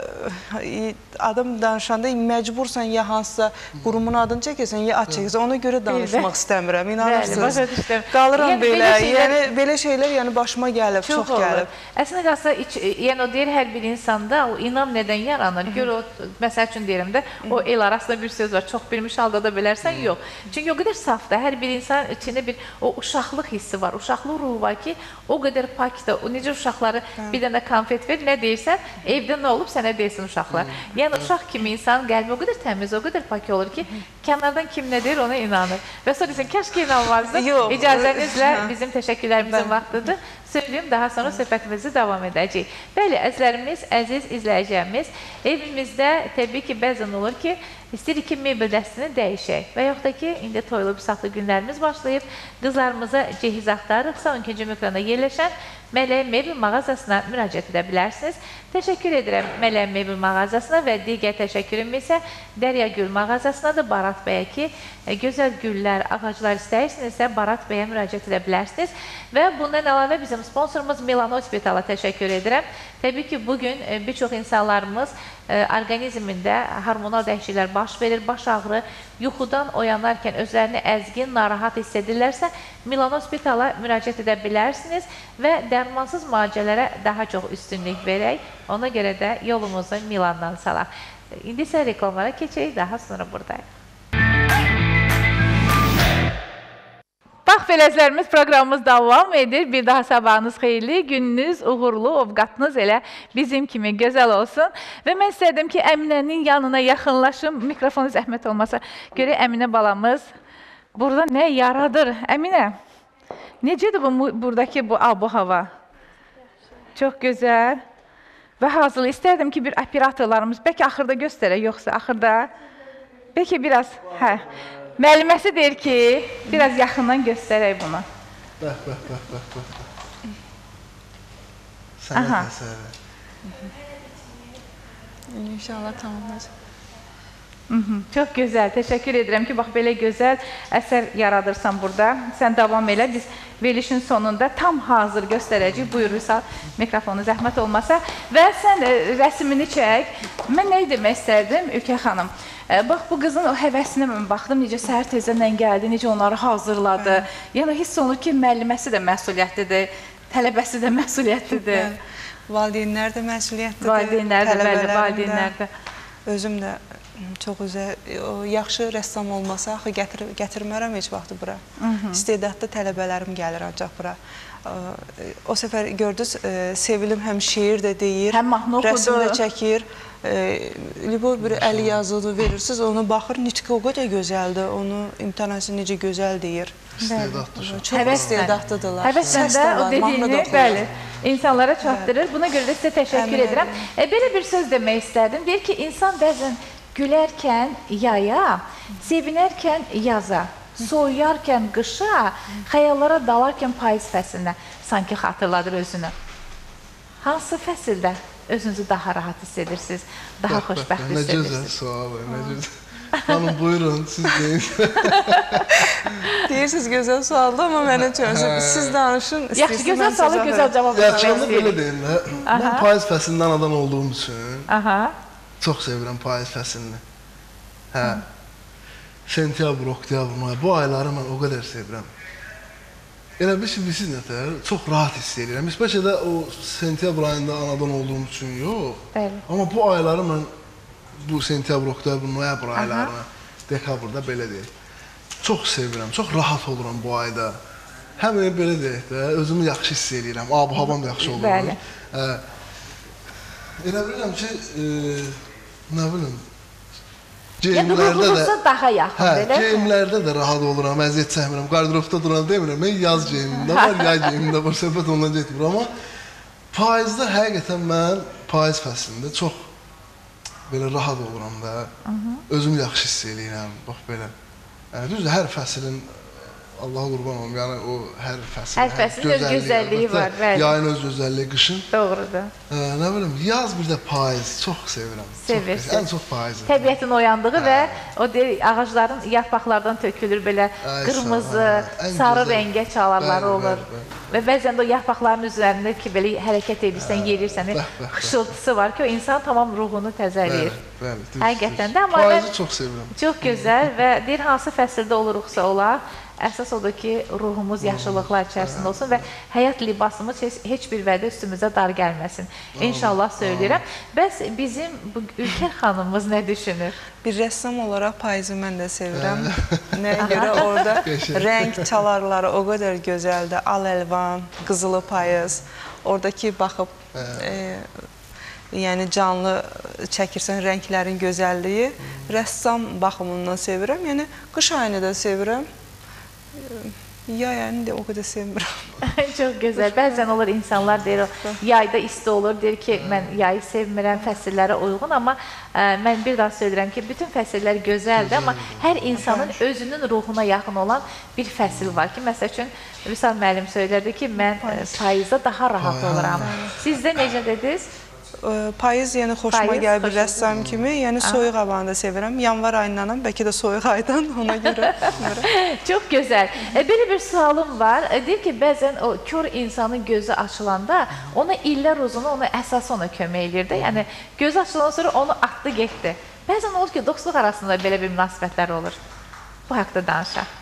adam danışanda məcbursan ya hansısa qurumun adını çəkirsən, ya ad çəkirsən, ona görə danışmaq istəmirəm, inanırsınız. Qalıram belə, yəni belə şeylər başıma gəlib, çox gəlib. Əslində qalsa, yəni o deyir, hər bir insanda o inam nədən yaranır? Gör o, məsəl üçün deyirəm də, o el arasında bir söz var, çox bilmiş halda da bilərsən, yox. Çünki o qədər safdır, hər bir insan içində bir o uşaqlıq hissi var, uşaqlıq ruhu var ki, o qədər pakdır, o necə uşaqları bir dənə konfet ver, nə deyirsən, evdə nə olub, sənə deyirsin uşaqlar. Yəni uşaq kimi insan qəlbi o qədər təmiz, o qədər pak olur ki, kənardan kim nə deyir, ona inanır. Və sonra deyirsən, kəşki inanmazdı, icazənizlə bizim təşəkkürlərimizin vaxtıdır. Söyləyim, daha sonra söhbətimizi davam edəcəyik. Bəli, əzlərimiz, əziz izləyəcəyimiz, evimizdə təbii ki, bəzən olur ki, istəyirik ki, mebel dəstini dəyişək və yaxud da ki, indi toylu bisatlı günlərimiz başlayıb, qızlarımıza cehiz axtarırıqsa, on ikinci ekranda yerləşən Mələk Mebel mağazasına müraciət edə bilərsiniz. Təşəkkür edirəm Mələk Mebel mağazasına və digər təşəkkürüm isə Dərya Gül mağazasınadır, Barat bəyə ki, gözəl güllər, ağaclar istəyirsinizsə Barat bəyə müraciət edə bilərsiniz. Və bundan əlavə bizim sponsorumuz Milano Hospitala təşəkkür edirəm. Təbii ki, bugün bir çox insanlarımız orqanizmində hormonal dəyişikliklər baş verir, baş ağrı, yuxudan oyanarkən özlərini əzgin, narahat hiss edirlərsə, Milano Hospitala müraciət edə bilərsiniz və dərmansız müalicələrə daha çox üstünlük verək. Ona görə də yolumuzu Milandan salaq. İndi isə reklamlara keçək, daha sonra buradayıq. Bax, felezlərimiz proqramımız davam edir. Bir daha sabahınız xeyirli, gününüz uğurlu, ovqatınız elə bizim kimi gözəl olsun. Və mən istədim ki, Əminənin yanına yaxınlaşım. Mikrofonu zəhmət olmasa. Görək Əminə balamız burada nə yaradır? Əminə, necədir bu, buradakı bu abu-hava? Çox gözəl. Və hazırlı istərdim ki, bir operatorlarımız, bəlkə axırda göstərək, yoxsa axırda, bəlkə biraz, hə, müəlliməsi deyir ki, biraz yaxından göstərək bunu. Bəh, bəh, bəh, bəh, bəh. Sənət əsəri. İnşallah tamamlayacaq. Çox gözəl, təşəkkür edirəm ki, bax, belə gözəl əsər yaradırsan burada. Sən davam elə, biz verilişin sonunda tam hazır göstərəcəyik. Buyur, Vüsal, mikrofonu zəhmət olmasa. Və sən rəsmini çək. Mən nə demək istərdim, Ülkə xanım? Bax, bu qızın o həvəsinə mən baxdım, necə səhər tezdən gəldi, necə onları hazırladı. Yəni, hiss olunur ki, müəlliməsi də məsuliyyətlidir, tələbəsi də məsuliyyətlidir. Valideynlər də məsuliyyətlidir. Valideynlər də, bəli, valideynlər də. Özüm də çox özə, yaxşı rəssam olmasa, axı gətir, gətirmərəm heç vaxtı bura. İstedadlı tələbələrim gəlir ancaq bura. O səfər gördünüz, Sevilim həm şeir də deyir, həm mahnı oxudu, rəsm də çəkir. Libor bir əli yazılı verirsiniz, ona baxır, nitqi o qədər gözəldir, onu imtanası necə gözəl deyir. İstedadlı. Çox istedadlıdırlar. Həvəslə də o dediyini, bəli, insanlara çatdırır. Buna görə də sizə təşəkkür edirəm. Belə bir söz demək istərdim. Deyir ki, insan bəzən gülərkən yaya, sevinərkən yaza, soyuyarkən qışa, xəyallara dalarkən payız fəsilinə sanki xatırladır özünü. Hansı fəsildə özünüzü daha rahat hiss edirsiniz, daha xoşbəxt hiss edirsiniz? Nə gözəl sual, nə gözəl. Hanım, buyurun, siz deyin. Deyirsiniz, gözəl sualdır, amma mənə çözüm. Siz danışın, istəyirsiniz. Yaxşı, gözəl sualı, gözəl cavab vermək istəyir. Yaxşı, belə deyim, mən payız fəslindən anadan olduğum üçün çox sevirəm payız fəslini. Hə, sentyabr, oktyabr, may, bu ayları mən o qədər sevirəm. Elə bir şey, siz nətər, çox rahat hiss edirəm. Biz bəlkə də o sentyabr ayında anadan olduğum üçün yox, amma bu ayları mən, bu sentyabr, oktyabr, noyabr aylarını, dekabrda belə deyək, çox sevirəm, çox rahat oluram bu ayda. Həm belə deyək də, özümü yaxşı hiss edirəm, ab-havam yaxşı olur. Bəli. Elə bilirəm ki, nə bilim, yəni ruhunuza daha yaxın, belə? Hə, geyimlərdə də rahat oluram, əziyyət çəkmirəm, qardiropda duran demirəm, mən yaz geyimində var, yay geyimində var, söhbət ondan getmir. Amma payızda həqiqətən mən payız fəslində çox belə rahat oluram da, özümü yaxşı hiss edirəm, bax belə. Düzdür, hər fəslin, Allaha qurban olum, yəni o hər fəslin, hər fəslin öz gözəlliyi var, bəli. Yayın öz gözəlliyi, qışın. Doğrudur. Nə bilim, yaz bir də payız, çox sevirəm. Sevirsin. Ən çox payızı. Təbiətin oyandığı və o ağacların yarpaqlardan tökülür belə qırmızı, sarı rəngə çalarları olur. Və bəzən də o yarpaqların üzərində ki, belə hərəkət edirsən, yerirsən, xışıltısı var ki, o insan tamam ruhunu təzələyir. Bəli, bəli. Həqiqətən də, amma payızı çox sevirəm. Çox gözəl və deyir, hansı fəsildə oluruqsa olaq, əsas odur ki, ruhumuz yaşıllıqlar içərisində olsun və həyat libasımız heç bir vədə üstümüzə dar gəlməsin. İnşallah söyləyirəm. Bəs bizim bu Ülker xanımımız nə düşünür? Bir rəssam olaraq payızı mən də sevirəm. Nəyə görə orada rəng çalarları o qədər gözəldir. Al-əlvan, qızılı payız. Oradakı baxıb, yəni canlı çəkirsən rənglərin gözəlliyi. Rəssam baxımından sevirəm. Yəni qış ayını da sevirəm. Yayını da o qədər sevmirəm. Çox gözəl. Bəzən olur insanlar deyir, yayda isti olur, deyir ki, mən yayı sevmirəm, fəsillərə uyğun, amma mən bir daha söyləyirəm ki, bütün fəsillər gözəldir, amma hər insanın özünün ruhuna yaxın olan bir fəsil var ki, məsəl üçün, Vüsal müəllim söylərdi ki, mən payızda daha rahat oluram. Siz də necə dediniz? Payız, yəni xoşuma gəlir bir rəssam kimi, yəni soyuq havanı da sevirəm. Yanvar ayındanam, bəlkə də soyuq aydan, ona görə. Çox gözəl. Belə bir sualım var. Deyir ki, bəzən o kör insanın gözü açılanda, ona illər uzunu, ona əsası ona kömək edir də. Yəni, gözü açılandan sonra onu atdı, getdi. Bəzən olur ki, dostluq arasında belə bir münasibətlər olur. Bu haqda danışaq.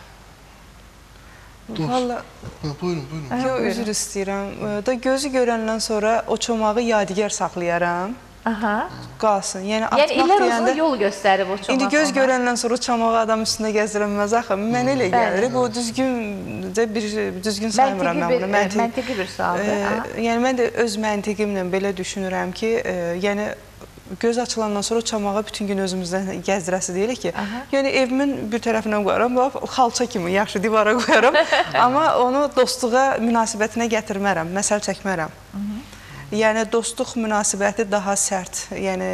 Valla, buyurun, buyurun. Yox, üzr istəyirəm. Da gözü görəndən sonra o çomağı yadigar saxlayaram. Aha. qalsın. Yəni Yəni atmaq illər uzun deyəndə yol göstərib o çomaq. indi göz ona. görəndən sonra çamağı adam üstündə gəzdirənməz axı. Mən elə gəlir. Bu düzgüncə bir düzgün saymıram mən bunu. Məntiqi, məntiqi bir sualdır. E, yəni mən də öz məntiqimlə belə düşünürəm ki, e, yəni göz açılandan sonra çamağı bütün gün özümüzdən gəzdirəsi deyilik ki, aha. yəni evimin bir tərəfinə qoyaram, xalça kimi yaxşı divara qoyaram, amma onu dostluğa münasibətinə gətirmərəm, məsəl çəkmərəm. Hı -hı. Yəni dostluq münasibəti daha sərt, yəni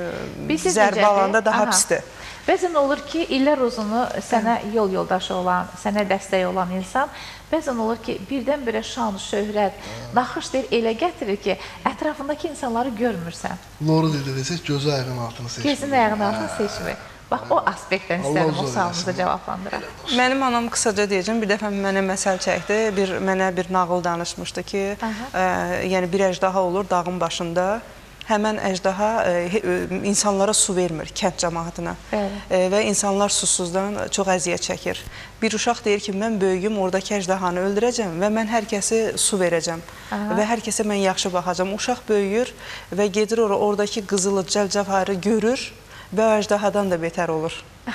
zərbə alanda daha aha. pisdir. Bəzən olur ki, illər uzunu sənə yol yoldaşı olan, sənə dəstək olan insan, bəzən olur ki, birdən-birə şan, şöhrət, naxış deyir, elə gətirir ki, ətrafındakı insanları görmürsən. Doğru desək, gözü ayağın altını seçmir. Gözün ayağın altını seçmir. Bax, o aspektdən istədim o sualınızı cavablandıraq. Mənim anam qısaca deyəcəm, bir dəfə mənə məsəl çəkdi, bir, mənə bir nağıl danışmışdı ki, ə, yəni bir əjdaha olur dağın başında. Həmən əjdaha e, insanlara su vermir, kənd cəmaatına e, və insanlar susuzdan çox əziyyət çəkir. Bir uşaq deyir ki, mən böyüyüm, oradakı əjdahanı öldürəcəm və mən hər kəsi su verəcəm aha. və hər kəsə mən yaxşı baxacam. Uşaq böyüyür və gedir ora, oradakı qızılı, cəl-cəvharı görür və o əjdahadan da betər olur.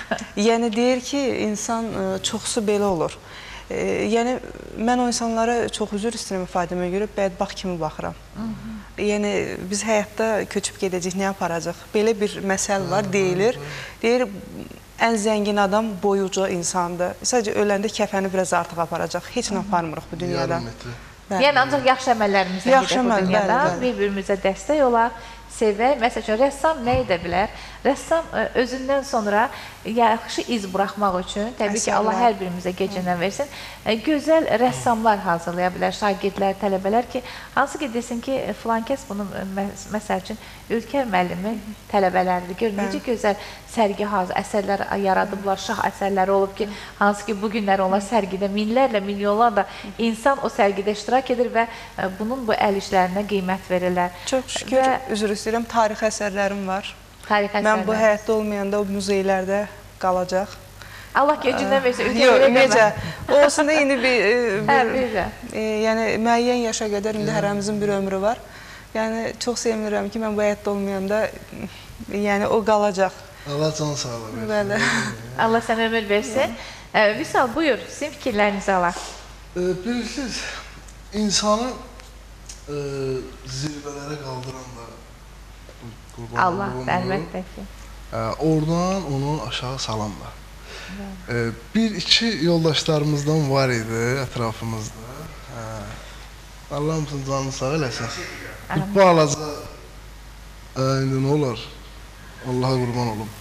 Yəni deyir ki, insan e, çoxsu belə olur. E, yəni mən o insanlara çox üzr istəyirəm ifadəmə görə bədbaxt kimi baxıram. Hı -hı. Yəni biz həyatda köçüb gedəcək, nə aparacaq? Belə bir məsəl var, deyilir. Deyir, ən zəngin adam boyuca insandır. Sadəcə öləndə kəfəni biraz artıq aparacaq. Heç nə aparmırıq bu dünyada. Yəni ancaq yaxşı əməllərimizlə gedək bu dünyada, bir-birimizə dəstək olaq, sevək. Məsəl üçün, rəssam nə edə bilər? Rəssam özündən sonra yaxşı iz buraxmaq üçün, təbii ki, Allah hər birimizə gecəndən versin, gözəl rəssamlar hazırlaya bilər, şagirdlər, tələbələr ki, hansı ki, desin ki, filan kəs bunu, məsəl üçün, Ülker müəllimi tələbələridir. Gör, necə gözəl sərgi hazır, əsərlər yaradıblar, şah əsərləri olub ki, hansı ki, bugünlər onlar sərgidə minlərlə, milyonlarla insan o sərgidə iştirak edir və bunun bu əl işlərinə qiymət verirlər. Çox şükür, üzr istəyirəm, tarix əsərlərim var. Tarix əsərlər. Mən bu həyatda olmayanda o muzeylərdə qalacaq. Allah gecindən versin, yox, necə? Olsun da indi bir, hə, bir e, yəni müəyyən yaşa qədər indi hərəmizin bir ömrü var. Yəni çox sevinirəm ki, mən bu həyatda olmayanda yəni o qalacaq. Allah can sağlığı versin. Bəli. Allah sənə ömür versin. Vüsal, buyur, sizin fikirlərinizi alaq. Bilirsiniz, insanı zirvələrə qaldıran da Allah, əlbəttə ki. Oradan onu aşağı salan da. Bir, iki yoldaşlarımızdan var idi ətrafımızda. Allah hamısının canını sağ eləsin. Bir balaca, indi nə olar? Allaha qurban olum.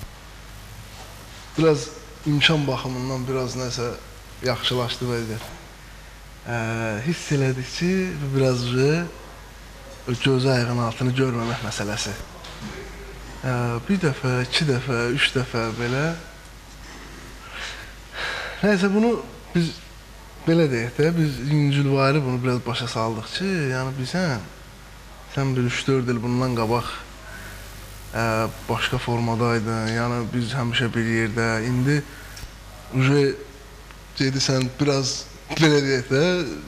Biraz imkan baxımından biraz nəsə yaxşılaşdı vəziyyət. Hiss elədik ki, biraz gözü ayağın altını görməmək məsələsi. Bir dəfə, iki dəfə, üç dəfə belə. Nəysə, bunu biz belə deyək də, biz yüngülvari bunu biraz başa saldıq ki, yəni bizən, sən bir üç-dörd il bundan qabaq başqa formadaydın, yəni biz həmişə bir yerdə, indi gedirsən biraz belə deyək də,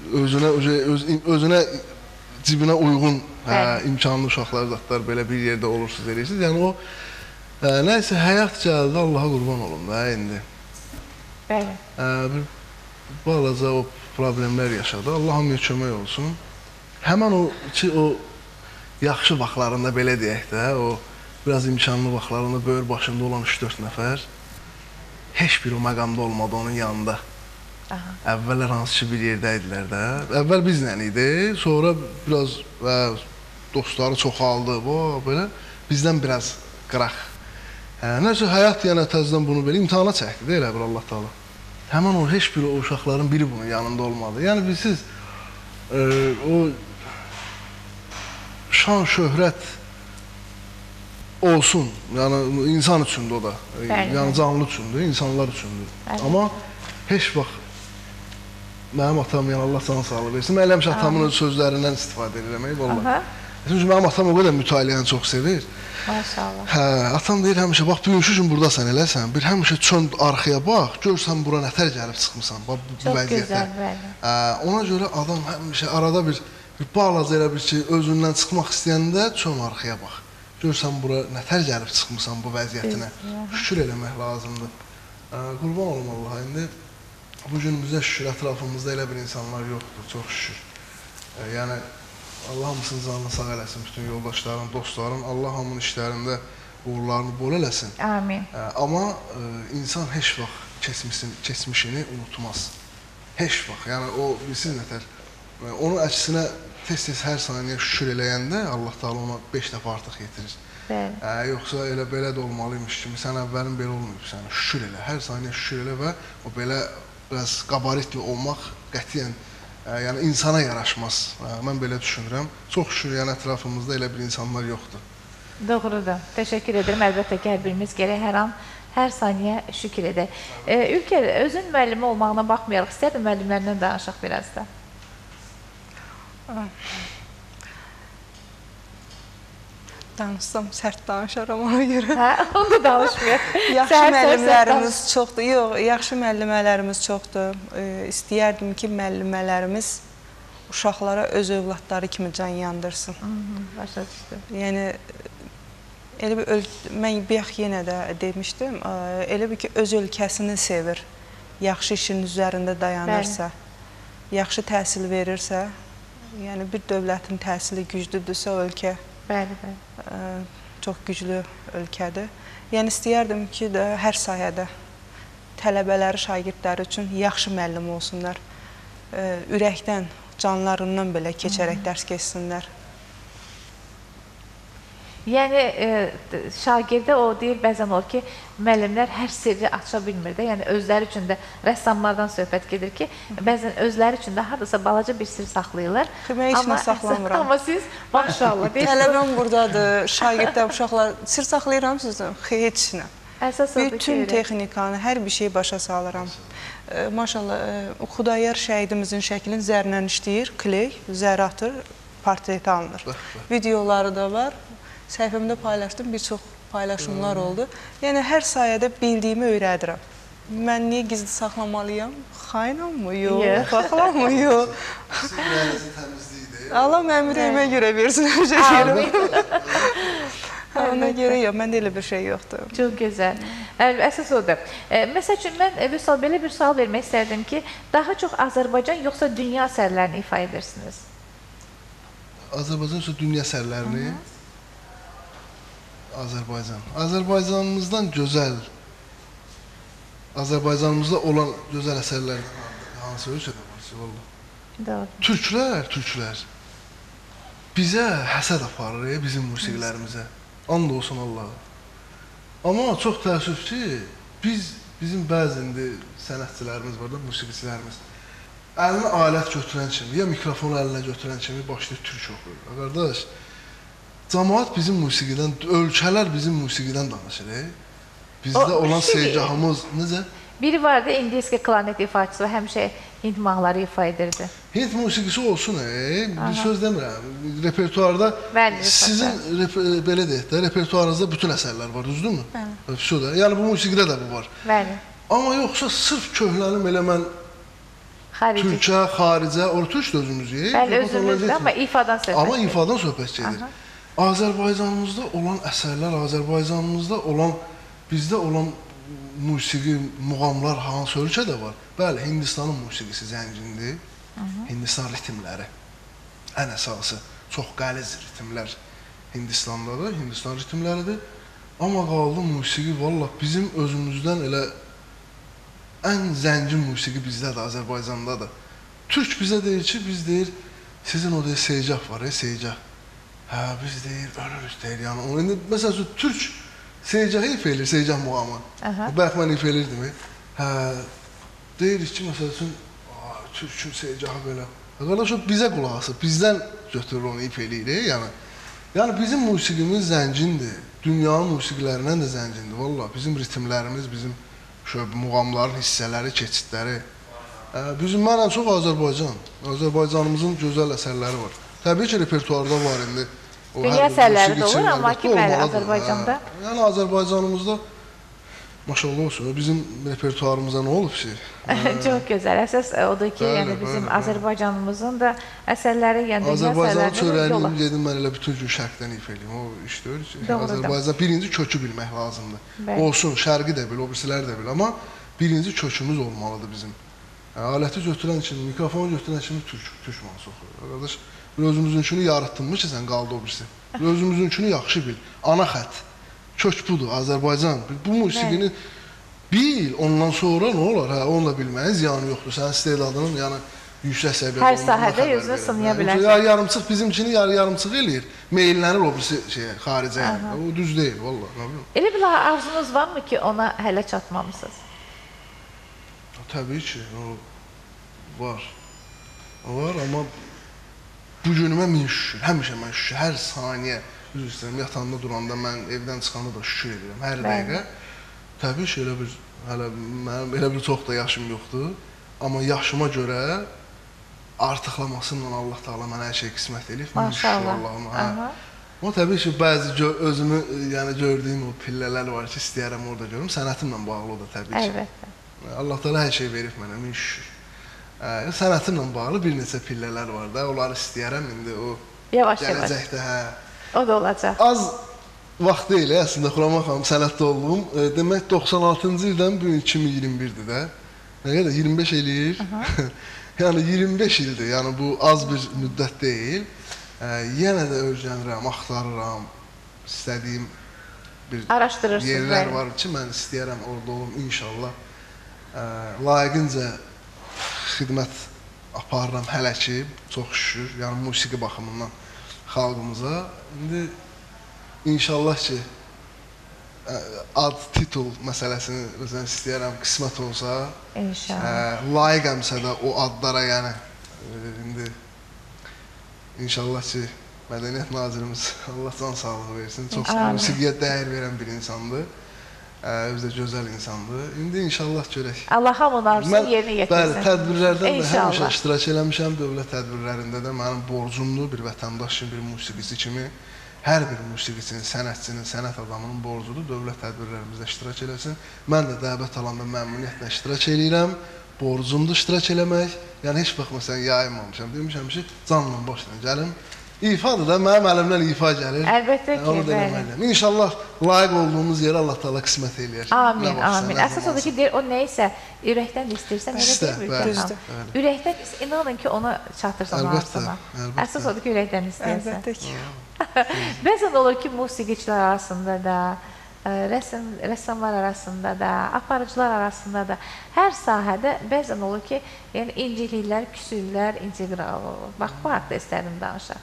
özünə cibinə uyğun imkanlı uşaqlar, zatlar belə bir yerdə olursunuz, eləyirsiniz. Yəni o, nəysə, həyat gəldi, Allaha qurban olun da indi. Bəli. Bir balaca o problemlər yaşadı, Allah hamıya kömək olsun. Həmən o ki, o yaxşı vaxtlarında belə deyək də, o biraz imkanlı vaxtlarında böyür başında olan üç-dörd nəfər heç bir o məqamda olmadı onun yanında. Əvvəllər hansı ki bir yerdə idilər də. Əvvəl bizlə idi, sonra biraz dostları çoxaldı, belə bizdən biraz qıraq. Nəsə, həyat yəni təzdən bunu belə imtihana çəkdi, deyil əbir Allah Teala. Həmən o, heç bir o uşaqların biri bunun yanında olmadı. Yəni, biz siz o şan, şöhrət olsun, yəni insan üçündür o da, yəni canlı üçündür, insanlar üçündür. Amma heç vaxt mənim atam, yəni Allah canı sağlığı versin, mən eləmiş atamın öz sözlərindən istifadə edirəm, eyvallah. Çünki mənim atam o qədər mütaliəni çox sevir. Maşallah. Hə, atam deyir həmişə, bax, bugünkü gün buradasan eləsən, bir həmişə çönd arxaya bax, görsən bura nətər gəlib çıxmısan, bax, bu vəziyyətə. Çox gözəl, bəli. Ona görə adam həmişə arada bir, bir balaca elə bir ki, özündən çıxmaq istəyəndə çön arxaya bax. görsən bura nətər gəlib çıxmısan bu vəziyyətinə. Şükür eləmək lazımdır. Qurban olum Allaha. İndi bu günümüzdə şükür ətrafımızda elə bir insanlar yoxdur, çox şükür. Yəni Allah hamısının canını sağ eləsin, bütün yoldaşların, dostların. Allah hamının işlərində uğurlarını bol eləsin. Amin. Amma insan heç vaxt keçmişini unutmaz. Heç vaxt. Yəni o bilirsiniz nətər. Onun əksinə tez-tez hər saniyə şükür eləyəndə Allah Taala ona beş dəfə artıq yetirir. Bəli. Yoxsa elə belə də olmalıymış kimi sən əvvəlin belə olmayıb sən. Şükür elə. Hər saniyə şükür elə və o belə biraz qabaritli olmaq qətiyyən yəni insana yaraşmaz. Mən belə düşünürəm. Çox şükür yəni ətrafımızda elə bir insanlar yoxdur. Doğrudur. Təşəkkür edirəm. Əlbəttə ki, hər birimiz gərək hər an, hər saniyə şükür edək. Ülker, özün müəllimi olmağına baxmayaraq, istərdim müəllimlərindən danışaq biraz da. Danışsam sərt danışaram ona görə. Hə, onu da danışmıyor. Yaxşı müəllimlərimiz çoxdur. Yox, yaxşı müəllimələrimiz çoxdur. İstəyərdim ki, müəllimələrimiz uşaqlara öz övladları kimi can yandırsın. Başa düşdüm. Yəni, elə bir, mən bayaq yenə də demişdim, elə bir ki, öz ölkəsini sevir, yaxşı işin üzərində dayanırsa, yaxşı təhsil verirsə, yəni bir dövlətin təhsili güclüdürsə, ölkə bəli, bəli. çox güclü ölkədir. Yəni, istəyərdim ki, də hər sahədə tələbələri, şagirdləri üçün yaxşı müəllim olsunlar, ürəkdən, canlarından belə keçərək dərs keçsinlər. Yəni, şagirdə o deyir, bəzən olur ki, müəllimlər hər sirri aça bilmir də, yəni özləri üçün də rəssamlardan söhbət gedir ki, bəzən özləri üçün də haradasa balaca bir sir saxlayırlar. Mən heç nə saxlamıram. Amma siz, maşallah, deyil. Tələbəm buradadır, şagirdlər, uşaqlar, sir saxlayıram sizdən, heç nə. Əsas odur ki, bütün texnikanı, hər bir şeyi başa salıram. Maşallah, Xudayar şəhidimizin şəklini zərlə işləyir, kley, zər atır, portreti alınır. Videoları da var. Səhifəmdə paylaşdım, bir çox paylaşımlar oldu. Yəni, hər sayədə bildiyimi öyrədirəm. Mən niyə gizli saxlamalıyam? Xaynam mı? Yox. Baxılam mı? Yox. Allah mənim ürəyimə görə versin. Ona görə yox, məndə elə bir şey yoxdur. Çox gözəl. Əsas odur. Məsəl üçün, mən belə bir sual vermək istərdim ki, daha çox Azərbaycan yoxsa dünya əsərlərini ifa edirsiniz? Azərbaycan yoxsa dünya əsərlərini? Azərbaycan. Azərbaycanımızdan gözəl, Azərbaycanımızda olan gözəl əsərlərdən hansı ölkədə var? Doğru. Türklər, türklər bizə həsəd aparır, bizim musiqilərimizə. And olsun Allah'a. Amma çox təəssüf ki, biz, bizim bəzi indi sənətçilərimiz var da, musiqiçilərimiz, əlinə alət götürən kimi, ya mikrofonu əlinə götürən kimi başlayır türk oxuyur. Qardaş, cəmaət bizim musiqidən, ölkələr bizim musiqidən danışır. Bizdə olan sevgahımız necə? Biri vardı, İndiyski klarnet ifaçısı, həmişə Hind mahnıları ifa edirdi. Hind musiqisi olsun, bir söz demirəm. Repertuarda sizin, belə deyək də, repertuarınızda bütün əsərlər var, düzdürmü? Bəli. Yəni bu musiqidə də bu var. Bəli. Amma yoxsa sırf köhlənim elə mən Türkə, xaricə, orada türk də özümüzü. Bəli, özümüzdə, amma ifadan söhbət gedir. Amma ifadan söhbət gedir. Azərbaycanımızda olan əsərlər, Azərbaycanımızda olan, bizdə olan musiqi, muğamlar hansı ölkədə var? Bəli, Hindistanın musiqisi zəngindir, Hindistan ritmləri ən əsası, çox qəliz ritmlər Hindistandadır, Hindistan ritmləridir. Amma qaldı musiqi, valla bizim özümüzdən elə ən zəngin musiqi bizdədir, Azərbaycandadır. Türk bizə deyir ki, biz deyir, sizin o deyir, seycah var, seycah. Hə, biz deyir, ölürüz deyir, yəni. Məsələn üçün, Türk seycahı if eləyir, seycah muğamı. Bəlkə mən if elirdim. Hə, deyirik ki, məsələn üçün, Türkün seycahı belə. Qardaş, o bizə qulaq asır, bizdən götürür onu if eləyir, yəni. Yəni, bizim musiqimiz zəngindir, dünyanın musiqilərindən də zəngindir, valla. Bizim ritmlərimiz, bizim muğamların hissələri, keçidləri. Bizim, mən ən çox Azərbaycan, Azərbaycanımızın gözəl əsərləri var. Təbii ki, repertuarda var indi. Dünya əsərləri də olur, amma ki, bəli, Azərbaycanda. Yəni, Azərbaycanımızda Maşallah olsun. Bizim repertuarımıza nə olub ki? Çox gözəl. Əsas odur ki, Bəli, yəni bizim bəli, bəli. Azərbaycanımızın da əsərləri, yəni dünya Azərbaycanı əsərlərinin yolu. çörəkliyim, gedim mən elə bütün gün şərqdən ifa eləyim. O iş deyil ki. Doğrudur. Azərbaycan birinci kökü bilmək lazımdır. Bəli. Olsun, şərqi də bil, o birisilər də bil, amma birinci kökümüz olmalıdır bizim. Yəni, aləti götürən kimi, mikrofonu götürən kimi türk, türk malı soxuyor. Qardaş, özümüzünkünü yarıtdınmı ki, sən qaldı o birisi. Özümüzünkünü yaxşı bil. Ana xət, kök budur, Azərbaycan. Bu musiqini bil, ondan sonra nə olar? Hə, onu da bilməyin ziyanı yoxdur. Sənin istedadının yəni yüksək səviyyədə Hər olmağına sahədə xəbər özünü verir. sınaya Yəni, bilərsən. Ya yarımçıq bizimkini yarı yarımçıq eləyir. Meyllənir o birisi şeyə, xaricə. Yəni. O düz deyil, vallahi. Nə bilim. Elə bir arzunuz varmı ki, ona hələ çatmamısınız? Təbii ki, o var. O var, amma bu günümə min şükür. Həmişə mən şükür. Hər saniyə, üzr istəyirəm, yatanda duranda mən evdən çıxanda da şükür edirəm. Hər dəqiqə. Təbii ki, elə bir, hələ mənim elə bir çox da yaşım yoxdur. Amma yaşıma görə artıqlamasıyla Allah Taala mənə hər şey qismət eləyib. Maşallah. Hə. Amma təbii ki, bəzi gö özümü, yəni gördüyüm o pillələr var ki, istəyərəm orada görüm. Sənətimlə bağlı o da təbii ki. Əlbəttə. Allah Taala hər şey verib mənə, min şükür. Sənətimlə bağlı bir neçə pillələr var da, onları istəyərəm indi o Yavaş-yavaş. gələcəkdə, hə. O da olacaq. Az vaxt deyil, əslində Xurama xanım sənətdə olduğum. E, demək doxsan altıncı ildən bu gün iki min iyirmi birdir də. Nə qədər? iyirmi beş eləyir. Yəni iyirmi beş ildir. Yəni bu az bir müddət deyil. E, yenə də öyrənirəm, axtarıram. İstədiyim bir Araşdırırsınız. yerlər bəli. var ki, mən istəyərəm orada olum inşallah. E, layiqincə xidmət aparıram hələ ki, çox şükür. Yəni musiqi baxımından xalqımıza. İndi İnşallah ki, ad, titul məsələsini özən istəyərəm, qismət olsa, İnşallah. layiqəmsə də o adlara, yəni, indi inşallah ki, Mədəniyyət Nazirimiz Allah can sağlığı versin, çox musiqiyə dəyər verən bir insandır, özü də gözəl insandır. İndi inşallah görək. Allah hamının arzusunu yerinə yetirsin. Bəli, tədbirlərdən də İnşallah. həmişə iştirak eləmişəm, dövlət tədbirlərində də mənim borcumdur, bir vətəndaş kimi, bir musiqisi kimi. Hər bir musiqiçinin, sənətçinin, sənət adamının borcudur, dövlət tədbirlərimizdə iştirak eləsin. Mən də dəvət alanda məmnuniyyətlə iştirak eləyirəm, borcumdur iştirak eləmək. Yəni, heç vaxt məsələn yayınmamışam, demişəm ki, canla başla gəlim. İfadır da, mənim əlimdən ifa gəlir. Əlbəttə ki, onu da bəli. eləməliyəm. İnşallah layiq olduğumuz yerə Allah Taala qismət eləyər. Amin, amin. Əsas odur ki, deyir, o nəysə ürəkdən istəyirsən, elə İstə, deyil bəli, Ülkən xanım? Ürəkdən ist- inanın ki, ona çatırsan o Əlbəttə, arzuna. əlbəttə. Əsas odur ki, ürəkdən istəyirsən. Əlbəttə ki. Bəzən olur ki, musiqiçilər arasında da, ə, rəsm, rəssamlar arasında da, aparıcılar arasında da, hər sahədə bəzən olur ki, yəni inciliklər, küsürlər, integral olur. Bax, bu haqda istədim danışaq.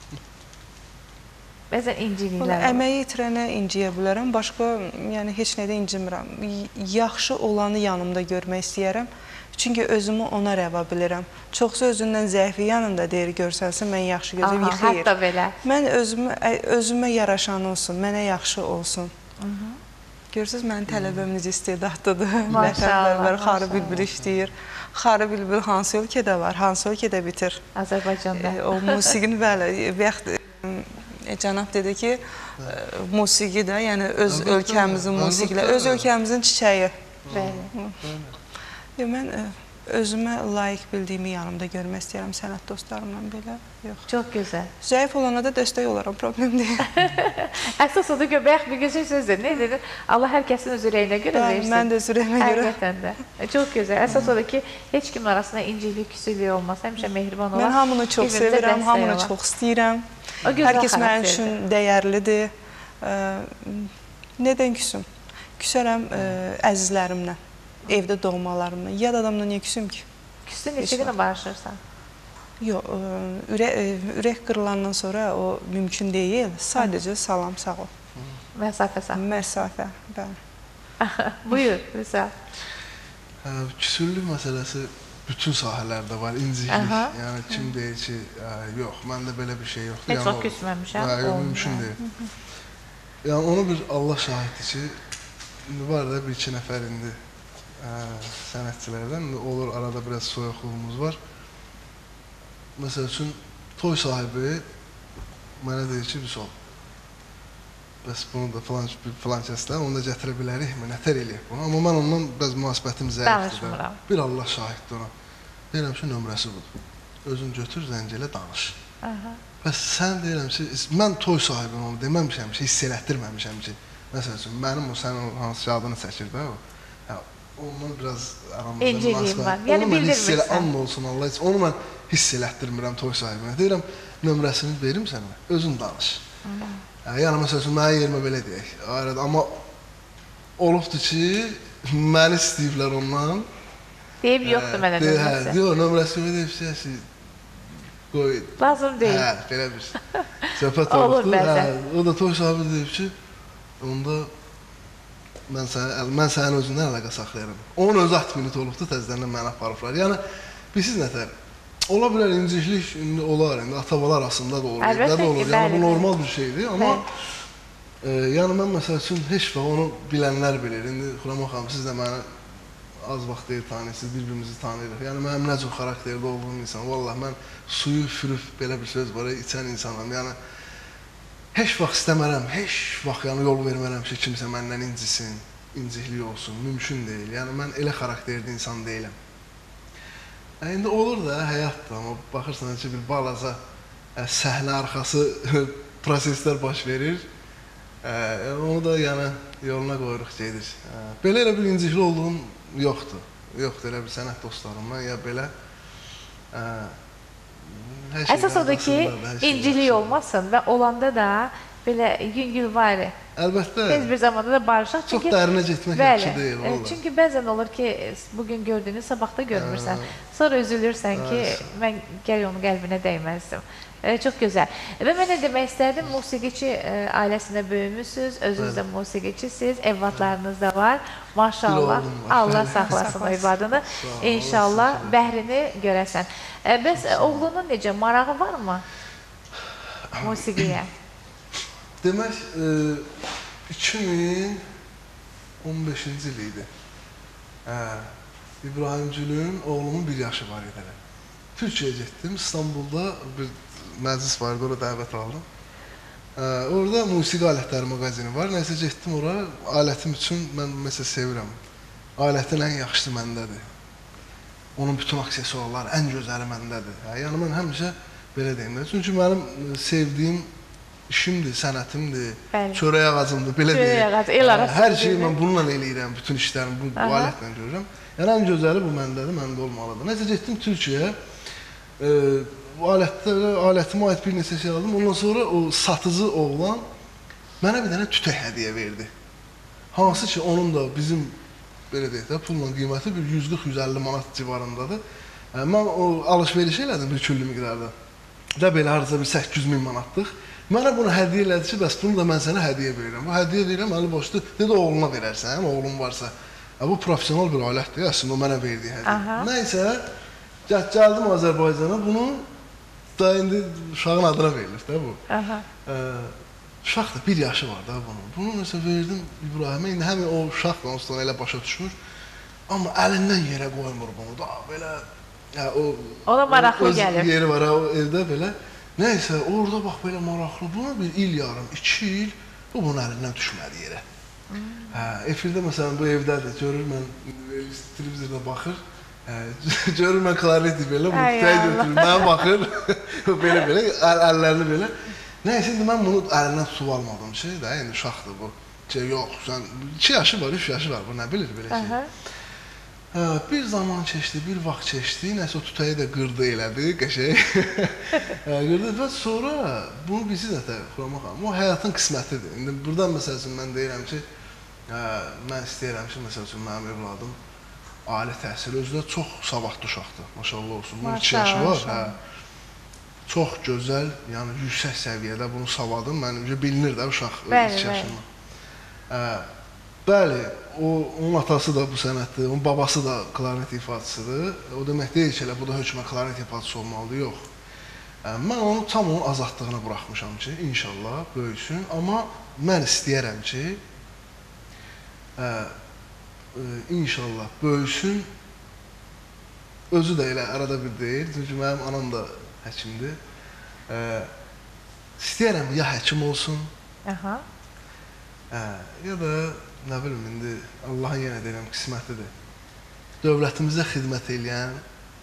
Bəzən inciliklər olur. Əməyi itirənə inciyə bilərəm, başqa yəni heç nədə incimirəm. Y- Yaxşı olanı yanımda görmək istəyərəm. Çünki özümü ona rəva bilirəm. Çoxsa özündən zəifi yanında deyir, görsənsə mən yaxşı gözüm, Aha, xeyr. hətta belə. Mən özümə, özümə yaraşan olsun, mənə yaxşı olsun. Görürsünüz, mənim tələbəm necə istedadlıdır. Vətənpərvər, Xarı Bülbül işləyir. Xarı Bülbül hansı ölkədə var, hansı ölkədə bitir? Azərbaycanda. E, o musiqini bəli, vaxt e, cənab dedi ki, e, musiqi də, yəni öz Əlbəttə, ölkəmizin musiqilə, əlbəttə. öz ölkəmizin çiçəyi. Bəli. Yo, mən ə, özümə layiq bildiyimi yanımda görmək istəyirəm sənət dostlarımla belə. Yox. Çox gözəl. Zəif olana da dəstək olaram, problem deyil. Əsas odur ki, bayaq bir gözəl sözdür. Nə dedim? Allah hər kəsin öz ürəyinə görə Bəli, versin. mən də öz ürəyimə görə. Həqiqətən də. Çox gözəl. Əsas odur ki, heç kimin arasında incilik, küsürlük olmaz. Həmişə mehriban olar. Mən hamını çox Bir-birinizə sevirəm, dəstək hamını olar. çox istəyirəm. O gözəl Hər kəs mənim xarakterdir. üçün dəyərlidir. Ə, Nədən küsüm? Küsərəm ə, əzizlərimlə, evdə doğmalarımla. Yad adamla niyə küsüm ki? Küsün neçə günə barışırsan? Yox, ə, ürək, ə, ürək qırılandan sonra o mümkün deyil. Sadəcə salam, sağ ol. Məsafə sağ. Məsafə, bəli. Buyur, Rüsa. Hə, küsürlük məsələsi bütün sahələrdə var, inciklik. Aha. Yəni kim deyir ki, ə, yox, məndə belə bir şey yoxdur. Heç yəni, vaxt o- küsməmişəm, Hə, yox, olmur. mümkün deyil. Yəni onu bir Allah şahiddir ki, indi var da bir iki nəfər indi ə, sənətçilərdən indi olur arada biraz soyuqluğumuz var. Məsəl üçün toy sahibi mənə deyir ki, Vüsal, bəs bunu da filan, filan kəslər, onu da gətirə bilərik mi, nətər eləyək bunu? Amma mən ondan bəz münasibətim zəifdir. Danışmıram. Bir Allah şahiddir ona. Deyirəm ki, nömrəsi budur. Özün götür, zəng elə, danış. Aha. Bəs sən deyirəm ki, mən toy sahibim onu deməmişəm ki, hiss elətdirməmişəm ki, məsəl üçün, mənim o, sənin hansı adını çəkir də o, ya, ondan biraz aramızda İnciliyim var. münasibət. Yəni Onu mən hiss elə, bildirmirsən. and olsun Allah üçün, onu mən hiss elətdirmirəm toy sahibinə. Deyirəm, nömrəsini verim sənə, özün danış. Hə, yəni, məsəl üçün, mənim yerimə belə deyək. Amma olubdur ki, məni istəyiblər ondan. Deyib yoxdur mənə nömrəsi. Hə, yox, nömrəsini deyib ki, qoy. Lazım deyil. Hə, belə bir söhbət Olur olubdur. bəzən. Hə, o da toy sahibi deyib ki, onda mən səni, mən sənin özündən əlaqə saxlayaram. Onun özü altı minut olubdur, təzədən məni aparıblar. Yəni, bilirsiniz nətər? Ola bilər, inciklik indi olar, indi ata-bala arasında da olur, Əlbəttə evdə də olur. ki, Yəni, bəli, bu bəli. normal bir şeydir, amma e, yəni mən məsəl üçün heç vaxt onu bilənlər bilir. İndi Xuraman xanım, siz də məni az vaxt deyil tanıyırsınız, bir-birimizi tanıyırıq. Yəni, mənim nə cür xarakterdə olduğum insan, vallahi mən suyu üfürüb, belə bir söz var, içən insanım. Yəni, heç vaxt istəmərəm, heç vaxt yəni, yol vermərəm ki, kimsə məndən incisin, inciklik olsun, mümkün deyil. Yəni, mən elə xarakterli insan deyiləm. İndi olur da, həyatdır, amma baxırsan ki, bir balaca səhnə arxası proseslər baş verir. Onu da yəni, yoluna qoyuruq, gedir. Belə elə bir incikli olduğum yoxdur. Yoxdur, elə bir sənət dostlarımdan, ya belə. Əsas odur ki, inciklik olmasın və olanda da belə yüngülvari. Əlbəttə. Tez bir zamanda da barışaq. Çox dərinə getmək yaxşı deyil, valla. Çünki bəzən olur ki, bugün gördüyünü sabahda görmürsən. Sonra üzülürsən ki, mən gəl onu qəlbinə dəyməzdim. Çox gözəl. Və mən nə demək istərdim, musiqiçi ailəsində böyümüsünüz, özünüz də musiqiçisiniz, evladlarınız da var. Maşallah, Allah saxlasın o evladını. İnşallah bəhrini görəsən. Bəs oğlunun necə, marağı varmı musiqiyə? Demək, iki min on beşinci il idi. İbrahimcülün oğlumun bir yaşı var idi. Türkiyəyə getdim, İstanbulda bir məclis vardı, orada dəvət aldım. Orada musiqi alətləri mağazini var. Nəysə getdim ora, alətim üçün mən məsəl sevirəm. Alətin ən yaxşısı məndədir. Onun bütün aksesuarlar, ən gözəli məndədir. Yəni mən həmişə belə deyim. Çünki mənim sevdiyim işimdir, sənətimdir, çörək ağacımdır, belə deyim. Hər şeyi mən bununla eləyirəm, bütün işlərimi bu alətlə görürəm. Yəni, ən gözəli bu məndədir, məndə olmalıdır. Nəysə, getdim Türkiyəyə, alətimə aid bir neçə şey aldım. Ondan sonra o satıcı oğlan mənə bir dənə tütək hədiyyə verdi. Hansı ki, onun da bizim, belə deyək də, pulla qiyməti bir yüz qırx yüz əlli manat civarındadır. Mən o alış-veriş elədim bir küllü miqdarda. Və belə harca bir səkkiz yüz min manatlıq. Mənə bunu hədiyyə elədi ki, bəs bunu da mən sənə hədiyyə verirəm. Bu hədiyyə deyirəm, əli boşdur, dedi oğluna verərsən, oğlun varsa. Bu profesional bir alətdir, əslində o mənə verdiyi hədiyyə. Nəysə, gəldim Azərbaycana, bunu da indi uşağın adına verilir də bu. Uşaq da bir yaşı var da bunun. Bunu nəsə verdim İbrahimə, indi həmin o uşaq da onsuz elə başa düşmür. Amma əlindən yerə qoymur bunu da, belə... Ona maraqlı gəlir. Öz yeri var, o evdə belə. Nəysə, orada bax belə maraqlı, buna bir il yarım, iki il, bu bunun əlindən düşmədi yerə. Efirdə məsələn, bu evdədir, görür mən, televizorda baxır, görür mən klarneti belə, bu tütəyi götürür, mənə baxır, belə-belə, əllərini belə. Nəysə, indi mən bunu əlindən tutub almadım şey də, indi uşaqdır bu. Yox, iki yaşı var, üç yaşı var, bu nə bilir belə şey. Bir zaman keçdi, bir vaxt keçdi, nəsə o tütəyi də qırdı elədi, qəşək. Və sonra bunu bilirsiniz nətər, Xuraman xanım, o həyatın qismətidir. İndi buradan məsəl üçün mən deyirəm ki, mən istəyirəm ki, məsəl üçün mənim evladım ali təhsil, özü də çox savadlı uşaqdır, maşallah olsun. Bunun iki yaşı var, çox gözəl, yəni yüksək səviyyədə bunu savadım, mənimcə bilinir də uşaq iki yaşından. Bəli, onun atası da bu sənətdir, onun babası da klarnet ifaçısıdır. O demək deyil ki, bu da hökmə klarnet ifaçısı olmalıdır, yox. Mən onu tam onun azadlığına buraxmışam ki, inşallah böyüsün. Amma mən istəyərəm ki, inşallah böyüsün, özü də elə arada bir deyil, çünki mənim anam da həkimdir. İstəyərəm ya həkim olsun, Hə, ya da nə bilim indi Allahın yenə deyirəm qismətidir. Dövlətimizə xidmət edən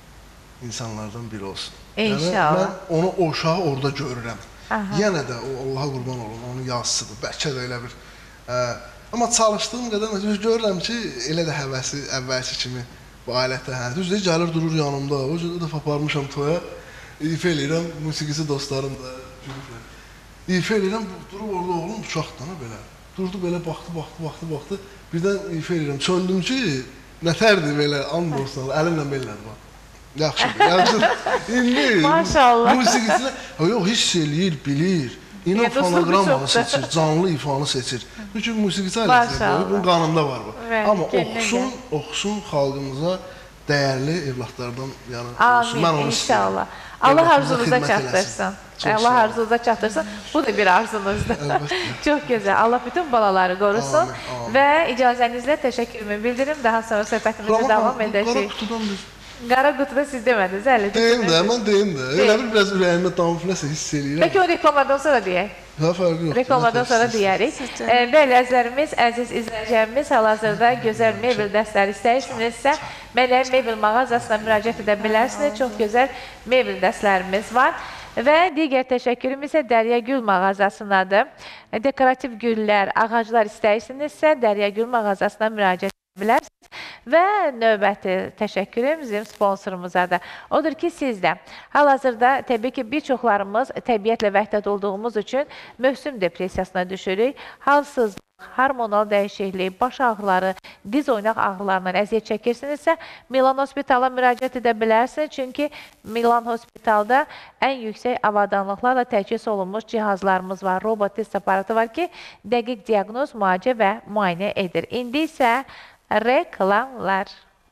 insanlardan biri olsun. İnşallah. Yəni, mən onu o uşağı orada görürəm. Aha. Yenə də o Allaha qurban olun, onun yazısıdır. Bəlkə də elə bir. Ə, amma çalışdığım qədər məsələn görürəm ki, elə də həvəsi əvvəlki kimi bu alətə, hə, düzdür, gəlir durur yanımda. O cürdə də aparmışam toya. İfa eləyirəm, musiqisi dostlarım da gülüblər. İfa eləyirəm, durub orada oğlum uşaqdan belə. Durdu belə baxdı, baxdı, baxdı, baxdı. Birdən ifa eləyirəm. Söndüm ki, nətərdir belə, and olsun, əlimlə belədir bax. Yaxşıdır, yaxşıdır. İndi Maşallah. musiqisinə, yox, hiss eləyir, bilir. İnan fonoqramını seçir, canlı ifanı seçir. Çünki musiqisi aləsinə, bunun qanında var bu. Amma oxusun, oxusun xalqımıza dəyərli evlatlardan yəni olsun. Amin, inşallah. Allah arzunuza çatdırsın. Allah arzunuza çatdırsın. Bu da bir arzunuzdur. Çox gözəl. Allah bütün balaları qorusun. Və icazənizlə təşəkkürümü bildirim. Daha sonra söhbətimizi davam edəcəyik. Qara qutudan biz... Qara qutuda siz demədiniz, əli. Deyim də, mən deyim də. Elə bir biraz ürəyimə damıb nəsə hiss eləyirəm. Peki o reklamadan sonra deyək. Hə, fərqi yox. Reklamadan sonra deyərik. Bəli, əzlərimiz, əziz izləyicilərimiz, hal-hazırda gözəl mebel dəstləri istəyirsinizsə, Mələk Mebel mağazasına müraciət edə bilərsiniz. Çox gözəl mebel dəstlərimiz var. Və digər təşəkkürüm isə Dərya Gül mağazasındadır. Dekorativ güllər, ağaclar istəyirsinizsə, Dərya Gül mağazasına müraciət edə bilərsiniz. Və növbəti təşəkkürüm bizim sponsorumuzadır. Odur ki, sizdə hal-hazırda təbii ki, bir çoxlarımız təbiətlə vəhdət olduğumuz üçün mövsüm depressiyasına düşürük. Halsızlıq, hormonal dəyişiklik, baş ağrıları, diz oynaq ağrılarından əziyyət çəkirsinizsə, Milan Hospitala müraciət edə bilərsiniz. Çünki Milan Hospitalda ən yüksək avadanlıqlarla təchiz olunmuş cihazlarımız var. Robot test aparatı var ki, dəqiq diaqnoz, müalicə və müayinə edir. İndi isə reklamlar.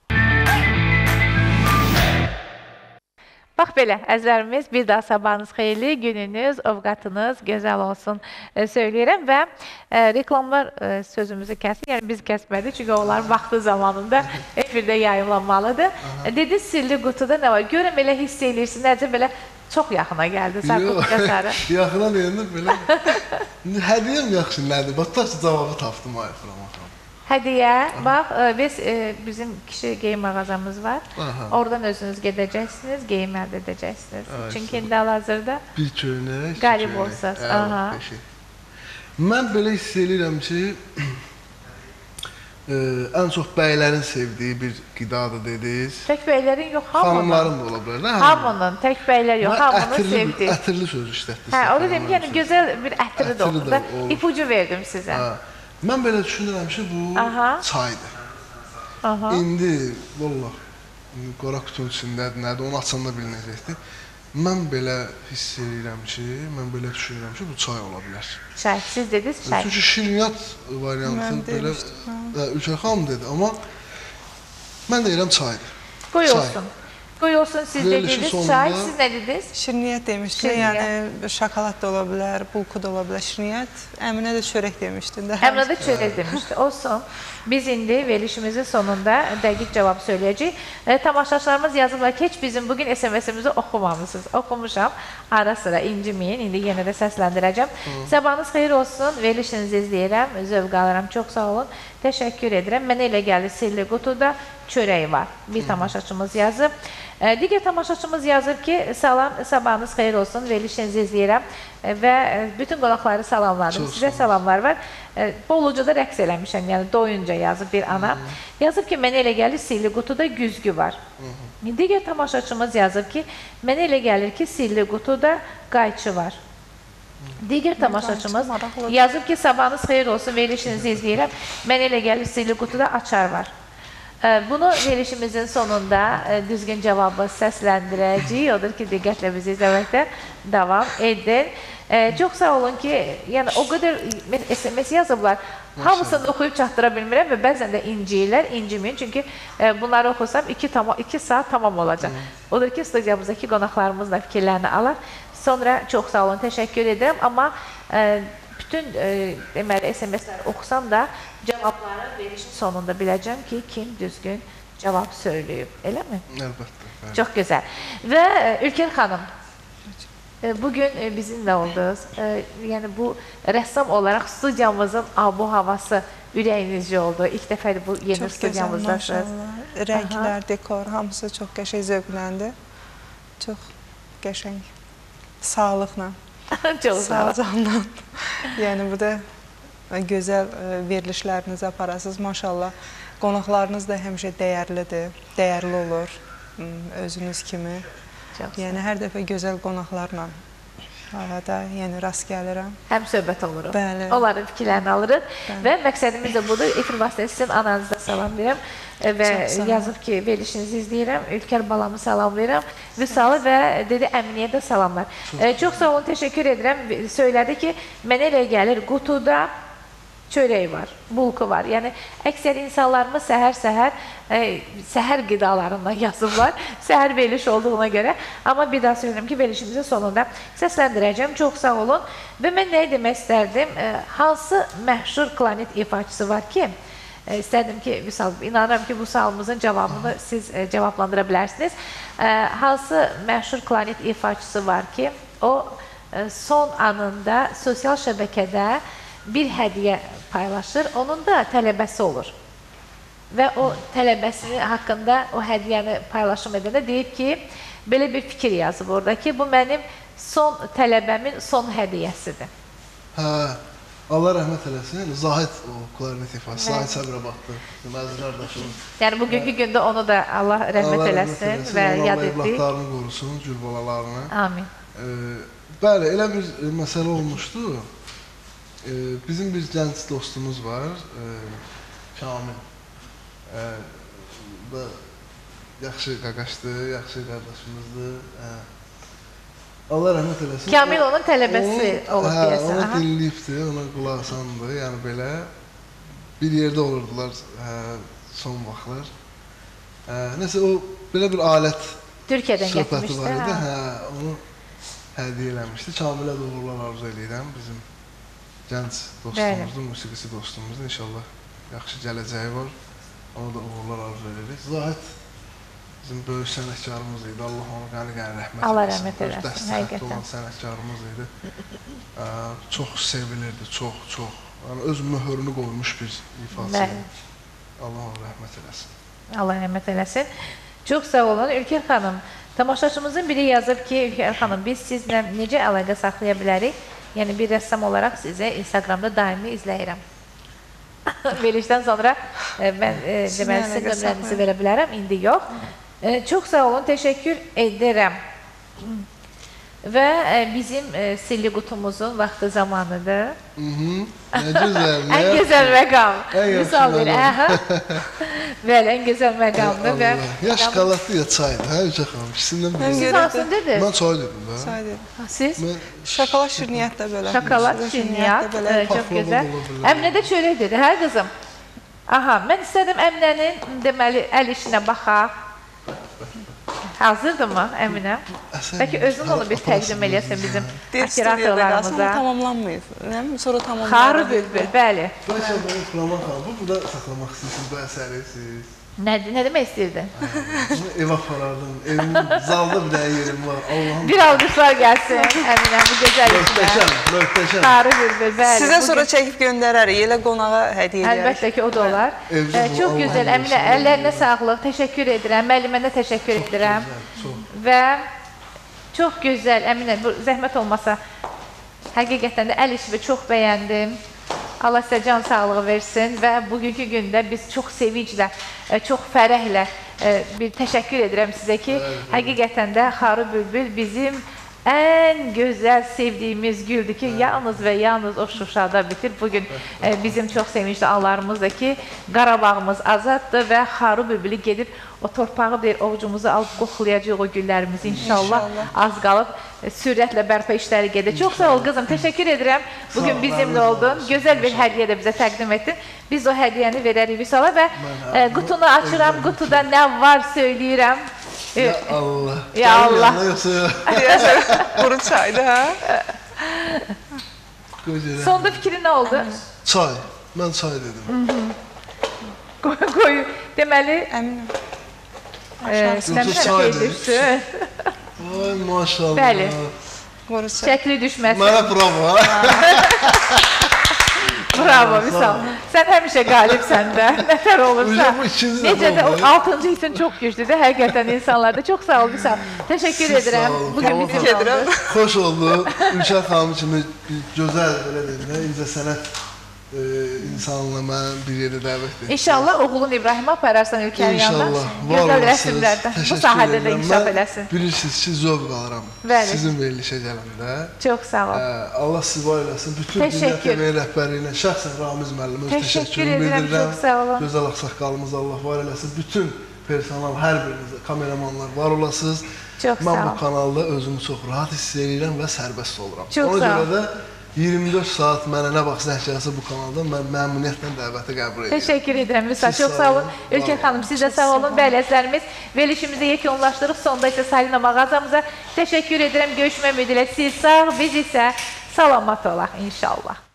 Bax belə, əzlərimiz, bir daha sabahınız xeyirli, gününüz, ovqatınız gözəl olsun söyləyirəm və reklamlar sözümüzü kəsdik, yəni biz kəsmədik, çünki onlar vaxtı zamanında efirdə yayımlanmalıdır. Dedi, sirli qutuda nə var? Görəm, elə hiss eləyirsin, necə belə çox yaxına gəldi, sən qutuya sarı. Yaxına deyəndə belə, hədiyyəm yaxşı nədir? Bax, taşı cavabı tapdım, ayıfıram. Hədiyyə, bax, biz, bizim kişi geyim mağazamız var. Oradan özünüz gedəcəksiniz, geyim əldə edəcəksiniz. Çünki indi hal-hazırda bir köynək, iki qərib olsaz. Mən belə hiss edirəm ki, ən çox bəylərin sevdiyi bir qidadır dediniz. Tək bəylərin yox, hamının. Xanımların da ola bilər. Hamının, tək bəylər yox, hamının sevdiyi. Ətirli söz işlətdiniz. Hə, o da deyim ki, yəni gözəl bir ətiri də olur da, ipucu verdim sizə. Mən belə düşünürəm ki, bu çaydır. İndi, valla, qara qutunun içindədir, nədir, onu açanda bilinəcəkdir. Mən belə hiss edirəm ki, mən belə düşünürəm ki, bu çay ola bilər. Çay, siz dediniz çay. Çünki şirniyyat variantı belə, Ülkər xanım dedi, amma mən deyirəm çaydır. Qoy olsun. Qoy olsun, siz dediniz çay, siz nə dediniz? Şirniyyat demişdi, yəni şokolad da ola bilər, bulku da ola bilər, şirniyyat. Əminə də çörək demişdi. Əminə də çörək demişdi, olsun. Biz indi verilişimizin sonunda dəqiq cavab söyləyəcəyik. Tamaşaçılarımız yazıblar ki, heç bizim bugün S M S-imizi oxumamışsınız. Oxumuşam, ara sıra inciməyin, indi yenə də səsləndirəcəm. Sabahınız xeyir olsun, verilişinizi izləyirəm, zövq alıram, çox sağ olun, təşəkkür edirəm. Mənə elə gəlir, sirli qutuda çörəyi var. Bir tamaşaçımız yazıb. Digər tamaşaçımız yazıb ki, salam, sabahınız xeyir olsun, verilişinizi izləyirəm və bütün qonaqları salamladım. Sizə salamlar var. Bolucada rəqs eləmişəm, yəni doyunca yazıb bir ana. Yazıb ki, mənə elə gəlir, sirli qutuda güzgü var. Digər tamaşaçımız yazıb ki, mənə elə gəlir ki, sirli qutuda qayçı var. Digər tamaşaçımız yazıb ki, sabahınız xeyir olsun, verilişinizi izləyirəm. Mənə elə gəlir, sirli qutuda açar var. Bunu verilişimizin sonunda düzgün cavabı səsləndirəcəyik. Odur ki, diqqətlə bizi izləməkdə davam edin. Çox sağ olun ki, yəni o qədər S M S yazıblar. Hamısını oxuyub çatdıra bilmirəm və bəzən də inciyirlər, inciməyin. Çünki bunları oxusam iki saat tamam olacaq. Odur ki, studiyamızdakı qonaqlarımızla fikirlərini alar. Sonra çox sağ olun, təşəkkür edirəm. Amma bütün deməli S M S-ləri oxusam da cavabları verilişin sonunda biləcəm ki, kim düzgün cavab söyləyib. Eləmi? Əlbəttə. Çox gözəl. Və Ülker xanım, E, Bugün e, bizimle oldunuz. E, Yani bu rəssam olaraq studiyamızın abu havası ürəyinizce oldu. İlk dəfə bu yeni Çox gözəl, studiyamızdasınız. maşallah. Rənglər, dekor, hamısı çox qəşəng zövqləndi. Çox qəşəng. Sağlıqla, Çox sağ olun. sağlıqla. Yəni burada gözəl e, verilişlərinizi aparasınız, maşallah. Qonaqlarınız da həmişə dəyərlidir, dəyərli olur m, özünüz kimi. Çox sağ Yəni hər dəfə gözəl qonaqlarla arada, yəni rast gəlirəm. Həm söhbət oluruq. Bəli. Onların fikirlərini alırıq Bəli. və məqsədimiz də budur. Efir vasitəsilə sizin ananızı da salamlayıram e, və Çox sağ olun. yazıb ki, verilişinizi izləyirəm. Ülker balamı salamlayıram. Vüsalı və dedi Əminiyə də salamlar. E, Çox sağ olun, təşəkkür edirəm. Söylədi ki, mənə elə gəlir qutuda çörək var, bulku var. Yəni əksər insanlarımız səhər-səhər e, səhər qidalarından yazırlar. Səhər veriliş olduğuna görə. Amma bir daha söyləyirəm ki, verilişimizin sonunda səsləndirəcəm. Çox sağ olun. Və mən nəyi demək istərdim? E, hansı məşhur klarnet ifaçısı var ki, e, istərdim ki, Vüsal, inanıram ki, bu sualımızın cavabını siz e, cavablandıra bilərsiniz. E, hansı məşhur klarnet ifaçısı var ki, o e, son anında sosial şəbəkədə bir hədiyyə paylaşır, onun da tələbəsi olur. Və o tələbəsi haqqında o hədiyyəni paylaşım edəndə deyib ki, belə bir fikir yazıb orada ki, bu mənim son tələbəmin son hədiyyəsidir. Hə, Allah rəhmət eləsin. Zahid o klarnet ifası, Zahid Səbrəbatlı, bizim əziz qardaşımız. Yəni bugünkü gündə onu da Allah rəhmət Allah eləsin və yad Allah etdik. evlatlarını qorusun, gülbalalarını. Amin. Ee, bəli, elə bir e, məsələ olmuşdu. Ee, bizim bir gənc dostumuz var, e, Kamil. E, da yaxşı qaqaşdır, yaxşı qardaşımızdır. E, Allah rəhmət eləsin. Kamil onun tələbəsi olub hə, deyəsən. Onu Aha. dinləyibdi, ona qulaq asandı. Yəni belə bir yerdə olurdular hə, son vaxtlar. Hə, nəsə o belə bir alət Türkiyədən söhbəti gətirmişdi. var idi. Ha. Hə, onu hədiyyə eləmişdi. Kamilə də uğurlar arzu edirəm bizim gənc dostumuzun, musiqisi dostumuzun inşallah yaxşı gələcəyi var. Ona da uğurlar arzu edirik. Zahid bizim böyük sənətkarımız idi. Allah onu qəni-qəni rəhmət Allah eləsin. rəhmət eləsin, Dəstəkli həqiqətən. olan sənətkarımız idi. Ə, çox sevilirdi, çox, çox. Yəni öz möhürünü qoymuş bir ifaçı. Bəli. Allah onu rəhmət eləsin. Allah rəhmət eləsin. Çox sağ olun. Ülker xanım, tamaşaçımızın biri yazıb ki, Ülker xanım, biz sizlə necə əlaqə saxlaya bilərik? Yəni bir rəssam olaraq sizə Instagramda daimi izləyirəm. Verilişdən sonra e, mən e, deməli sizin nömrənizi verə bilərəm, indi yox. E, çox sağ olun, təşəkkür edirəm. Və e, bizim e, silli qutumuzun vaxtı zamanıdır. Mhm. Nə gözəl, nə Ən gözəl məqam. Ən yaxşı Misal verir. məqam. Aha. Bəli, ən gözəl məqamdır və Allah. Ya şokoladlı ya çaydı, hə Ülkə xanım. İkisindən biri. siz görə- hansındadır? Mən çay dedim də. Saydı. Siz? Mən Şokolad şirniyyat da belə. Şokolad, Şirniyyat şirniyyat, da belə. e, çox Paxlava gözəl. da ola bilər. Əminə də çörək dedi, hə qızım? Aha, mən istədim Əminənin deməli əl işinə baxaq. Hazırdırmı Əminə? Əsən Bəlkə özün onu bir təqdim eləyəsən bizim Deyir, studiyada qalsın, operatorlarımıza. tamamlanmayıb. Nə? Sonra tamamlanır. Xarı bülbül, bəli. Bəlkə bunu Flaman xanım, bu burada saxlamaq istəyirsiniz bu əsəri siz. Nə, nə demək istəyirdin? Bunu evə aparardım, evimin zalda bir dənə yerim var. Allahım. Bir alqışlar gəlsin Əminə bu gözəl işinə. Möhtəşəm, möhtəşəm. Xarı bülbül, bəli. Sizə Bu sonra gün- çəkib göndərərik, elə qonağa hədiyyə edərik. Əlbəttə ki, o da olar. Evdə Ə, bu, Çox Allah gözəl, razı Əminə, olsun. əllərinə sağlıq, təşəkkür edirəm, müəllimənə təşəkkür edirəm. Çox. Və çox gözəl, Əminə, bu zəhmət olmasa, həqiqətən də əl işimi çox bəyəndim. Allah sizə can sağlığı versin və bugünkü gündə biz çox sevinclə, e, çox fərəhlə e, bir təşəkkür edirəm sizə ki, həqiqətən də Xarı bülbül bizim ən gözəl sevdiyimiz güldür ki, yalnız və yalnız o Şuşada bitir. Bugün e, bizim çox sevincli anlarımızdır ki, Qarabağımız azaddır və Xarı bülbülü gedib o torpağı bir ovucumuzu alıb qoxulayacaq o günlərimizi inşallah. Az qalıb e, sürətlə bərpa işləri gedir. Çox sağ ol qızım, təşəkkür edirəm. Bugün ol, bizimlə razı oldun. olsun. Gözəl bir hədiyyə də bizə təqdim etdin. Biz o hədiyyəni verərik Vüsala və e, qutunu açıram, qutuda nə var söyləyirəm. E, Ya Allah. Ya Allah. Yoxsa Deyəsən, quru çaydı, hə? qoy Sonda fikrin nə oldu? Çay. Mən çay dedim. Qoy, qoy. Deməli, Əminəm. e, istəmirəm çaydır. şey düşsün. Ay maşallah. Bəli. Qorusu. Şəkli düşməsin. Mənə bravo. Bravo, Vüsal. Sən həmişə qalibsən də. Nətər olursa. Hocam, bu ikinci dəfə Necə də o oldu. altıncı hissin çox güclüdür həqiqətən insanlarda. Çox sağ ol, Vüsal. Təşəkkür Siz edirəm. sağ olun. Bugün Tamam, bizi tamam. oldu. Xoş oldu. Ülkər xanım kimi gözəl, belə deyim də, incəsənət e, insanla mən bir yerə dəvət etdim. İnşallah oğlun İbrahim'i apararsan ülkənin yanına. İnşallah. Var Gözəl olasınız. rəsmlərdən. Bu Təşəkkür sahədə də edirəm. inkişaf Mən eləsin. bilirsiniz ki, zövq alıram. Bəli. Sizin verilişə gələndə. Çox sağ ol. Ə, Allah sizi var eləsin. Bütün Təşəkkür. Dünya T V rəhbərliyinə, şəxsən Ramiz müəllimə öz Təşəkkür təşəkkürümü edirəm, bildirirəm. çox sağ olun. Gözəl ağsaqqalımız Allah var eləsin. Bütün personal, hər birinizə, kameramanlar var olasınız. Çox Mən sağ bu ol. kanalda özümü çox rahat hiss edirəm və sərbəst oluram. Çox Ona sağ görə ol. də iyirmi dörd saat mənə nə vaxt zəng gəlsə bu kanalda mən məmnuniyyətlə dəvəti qəbul edirəm. Təşəkkür edirəm Vüsal. Siz Çox sağ sağ olun. olun. Ülkər Var xanım siz də sağ olun. Bəli, əzlərimiz verilişimizi yekunlaşdırıb. Sonda isə Salina mağazamıza təşəkkür edirəm. Görüşmək ümidilə siz sağ, biz isə salamat olaq inşallah.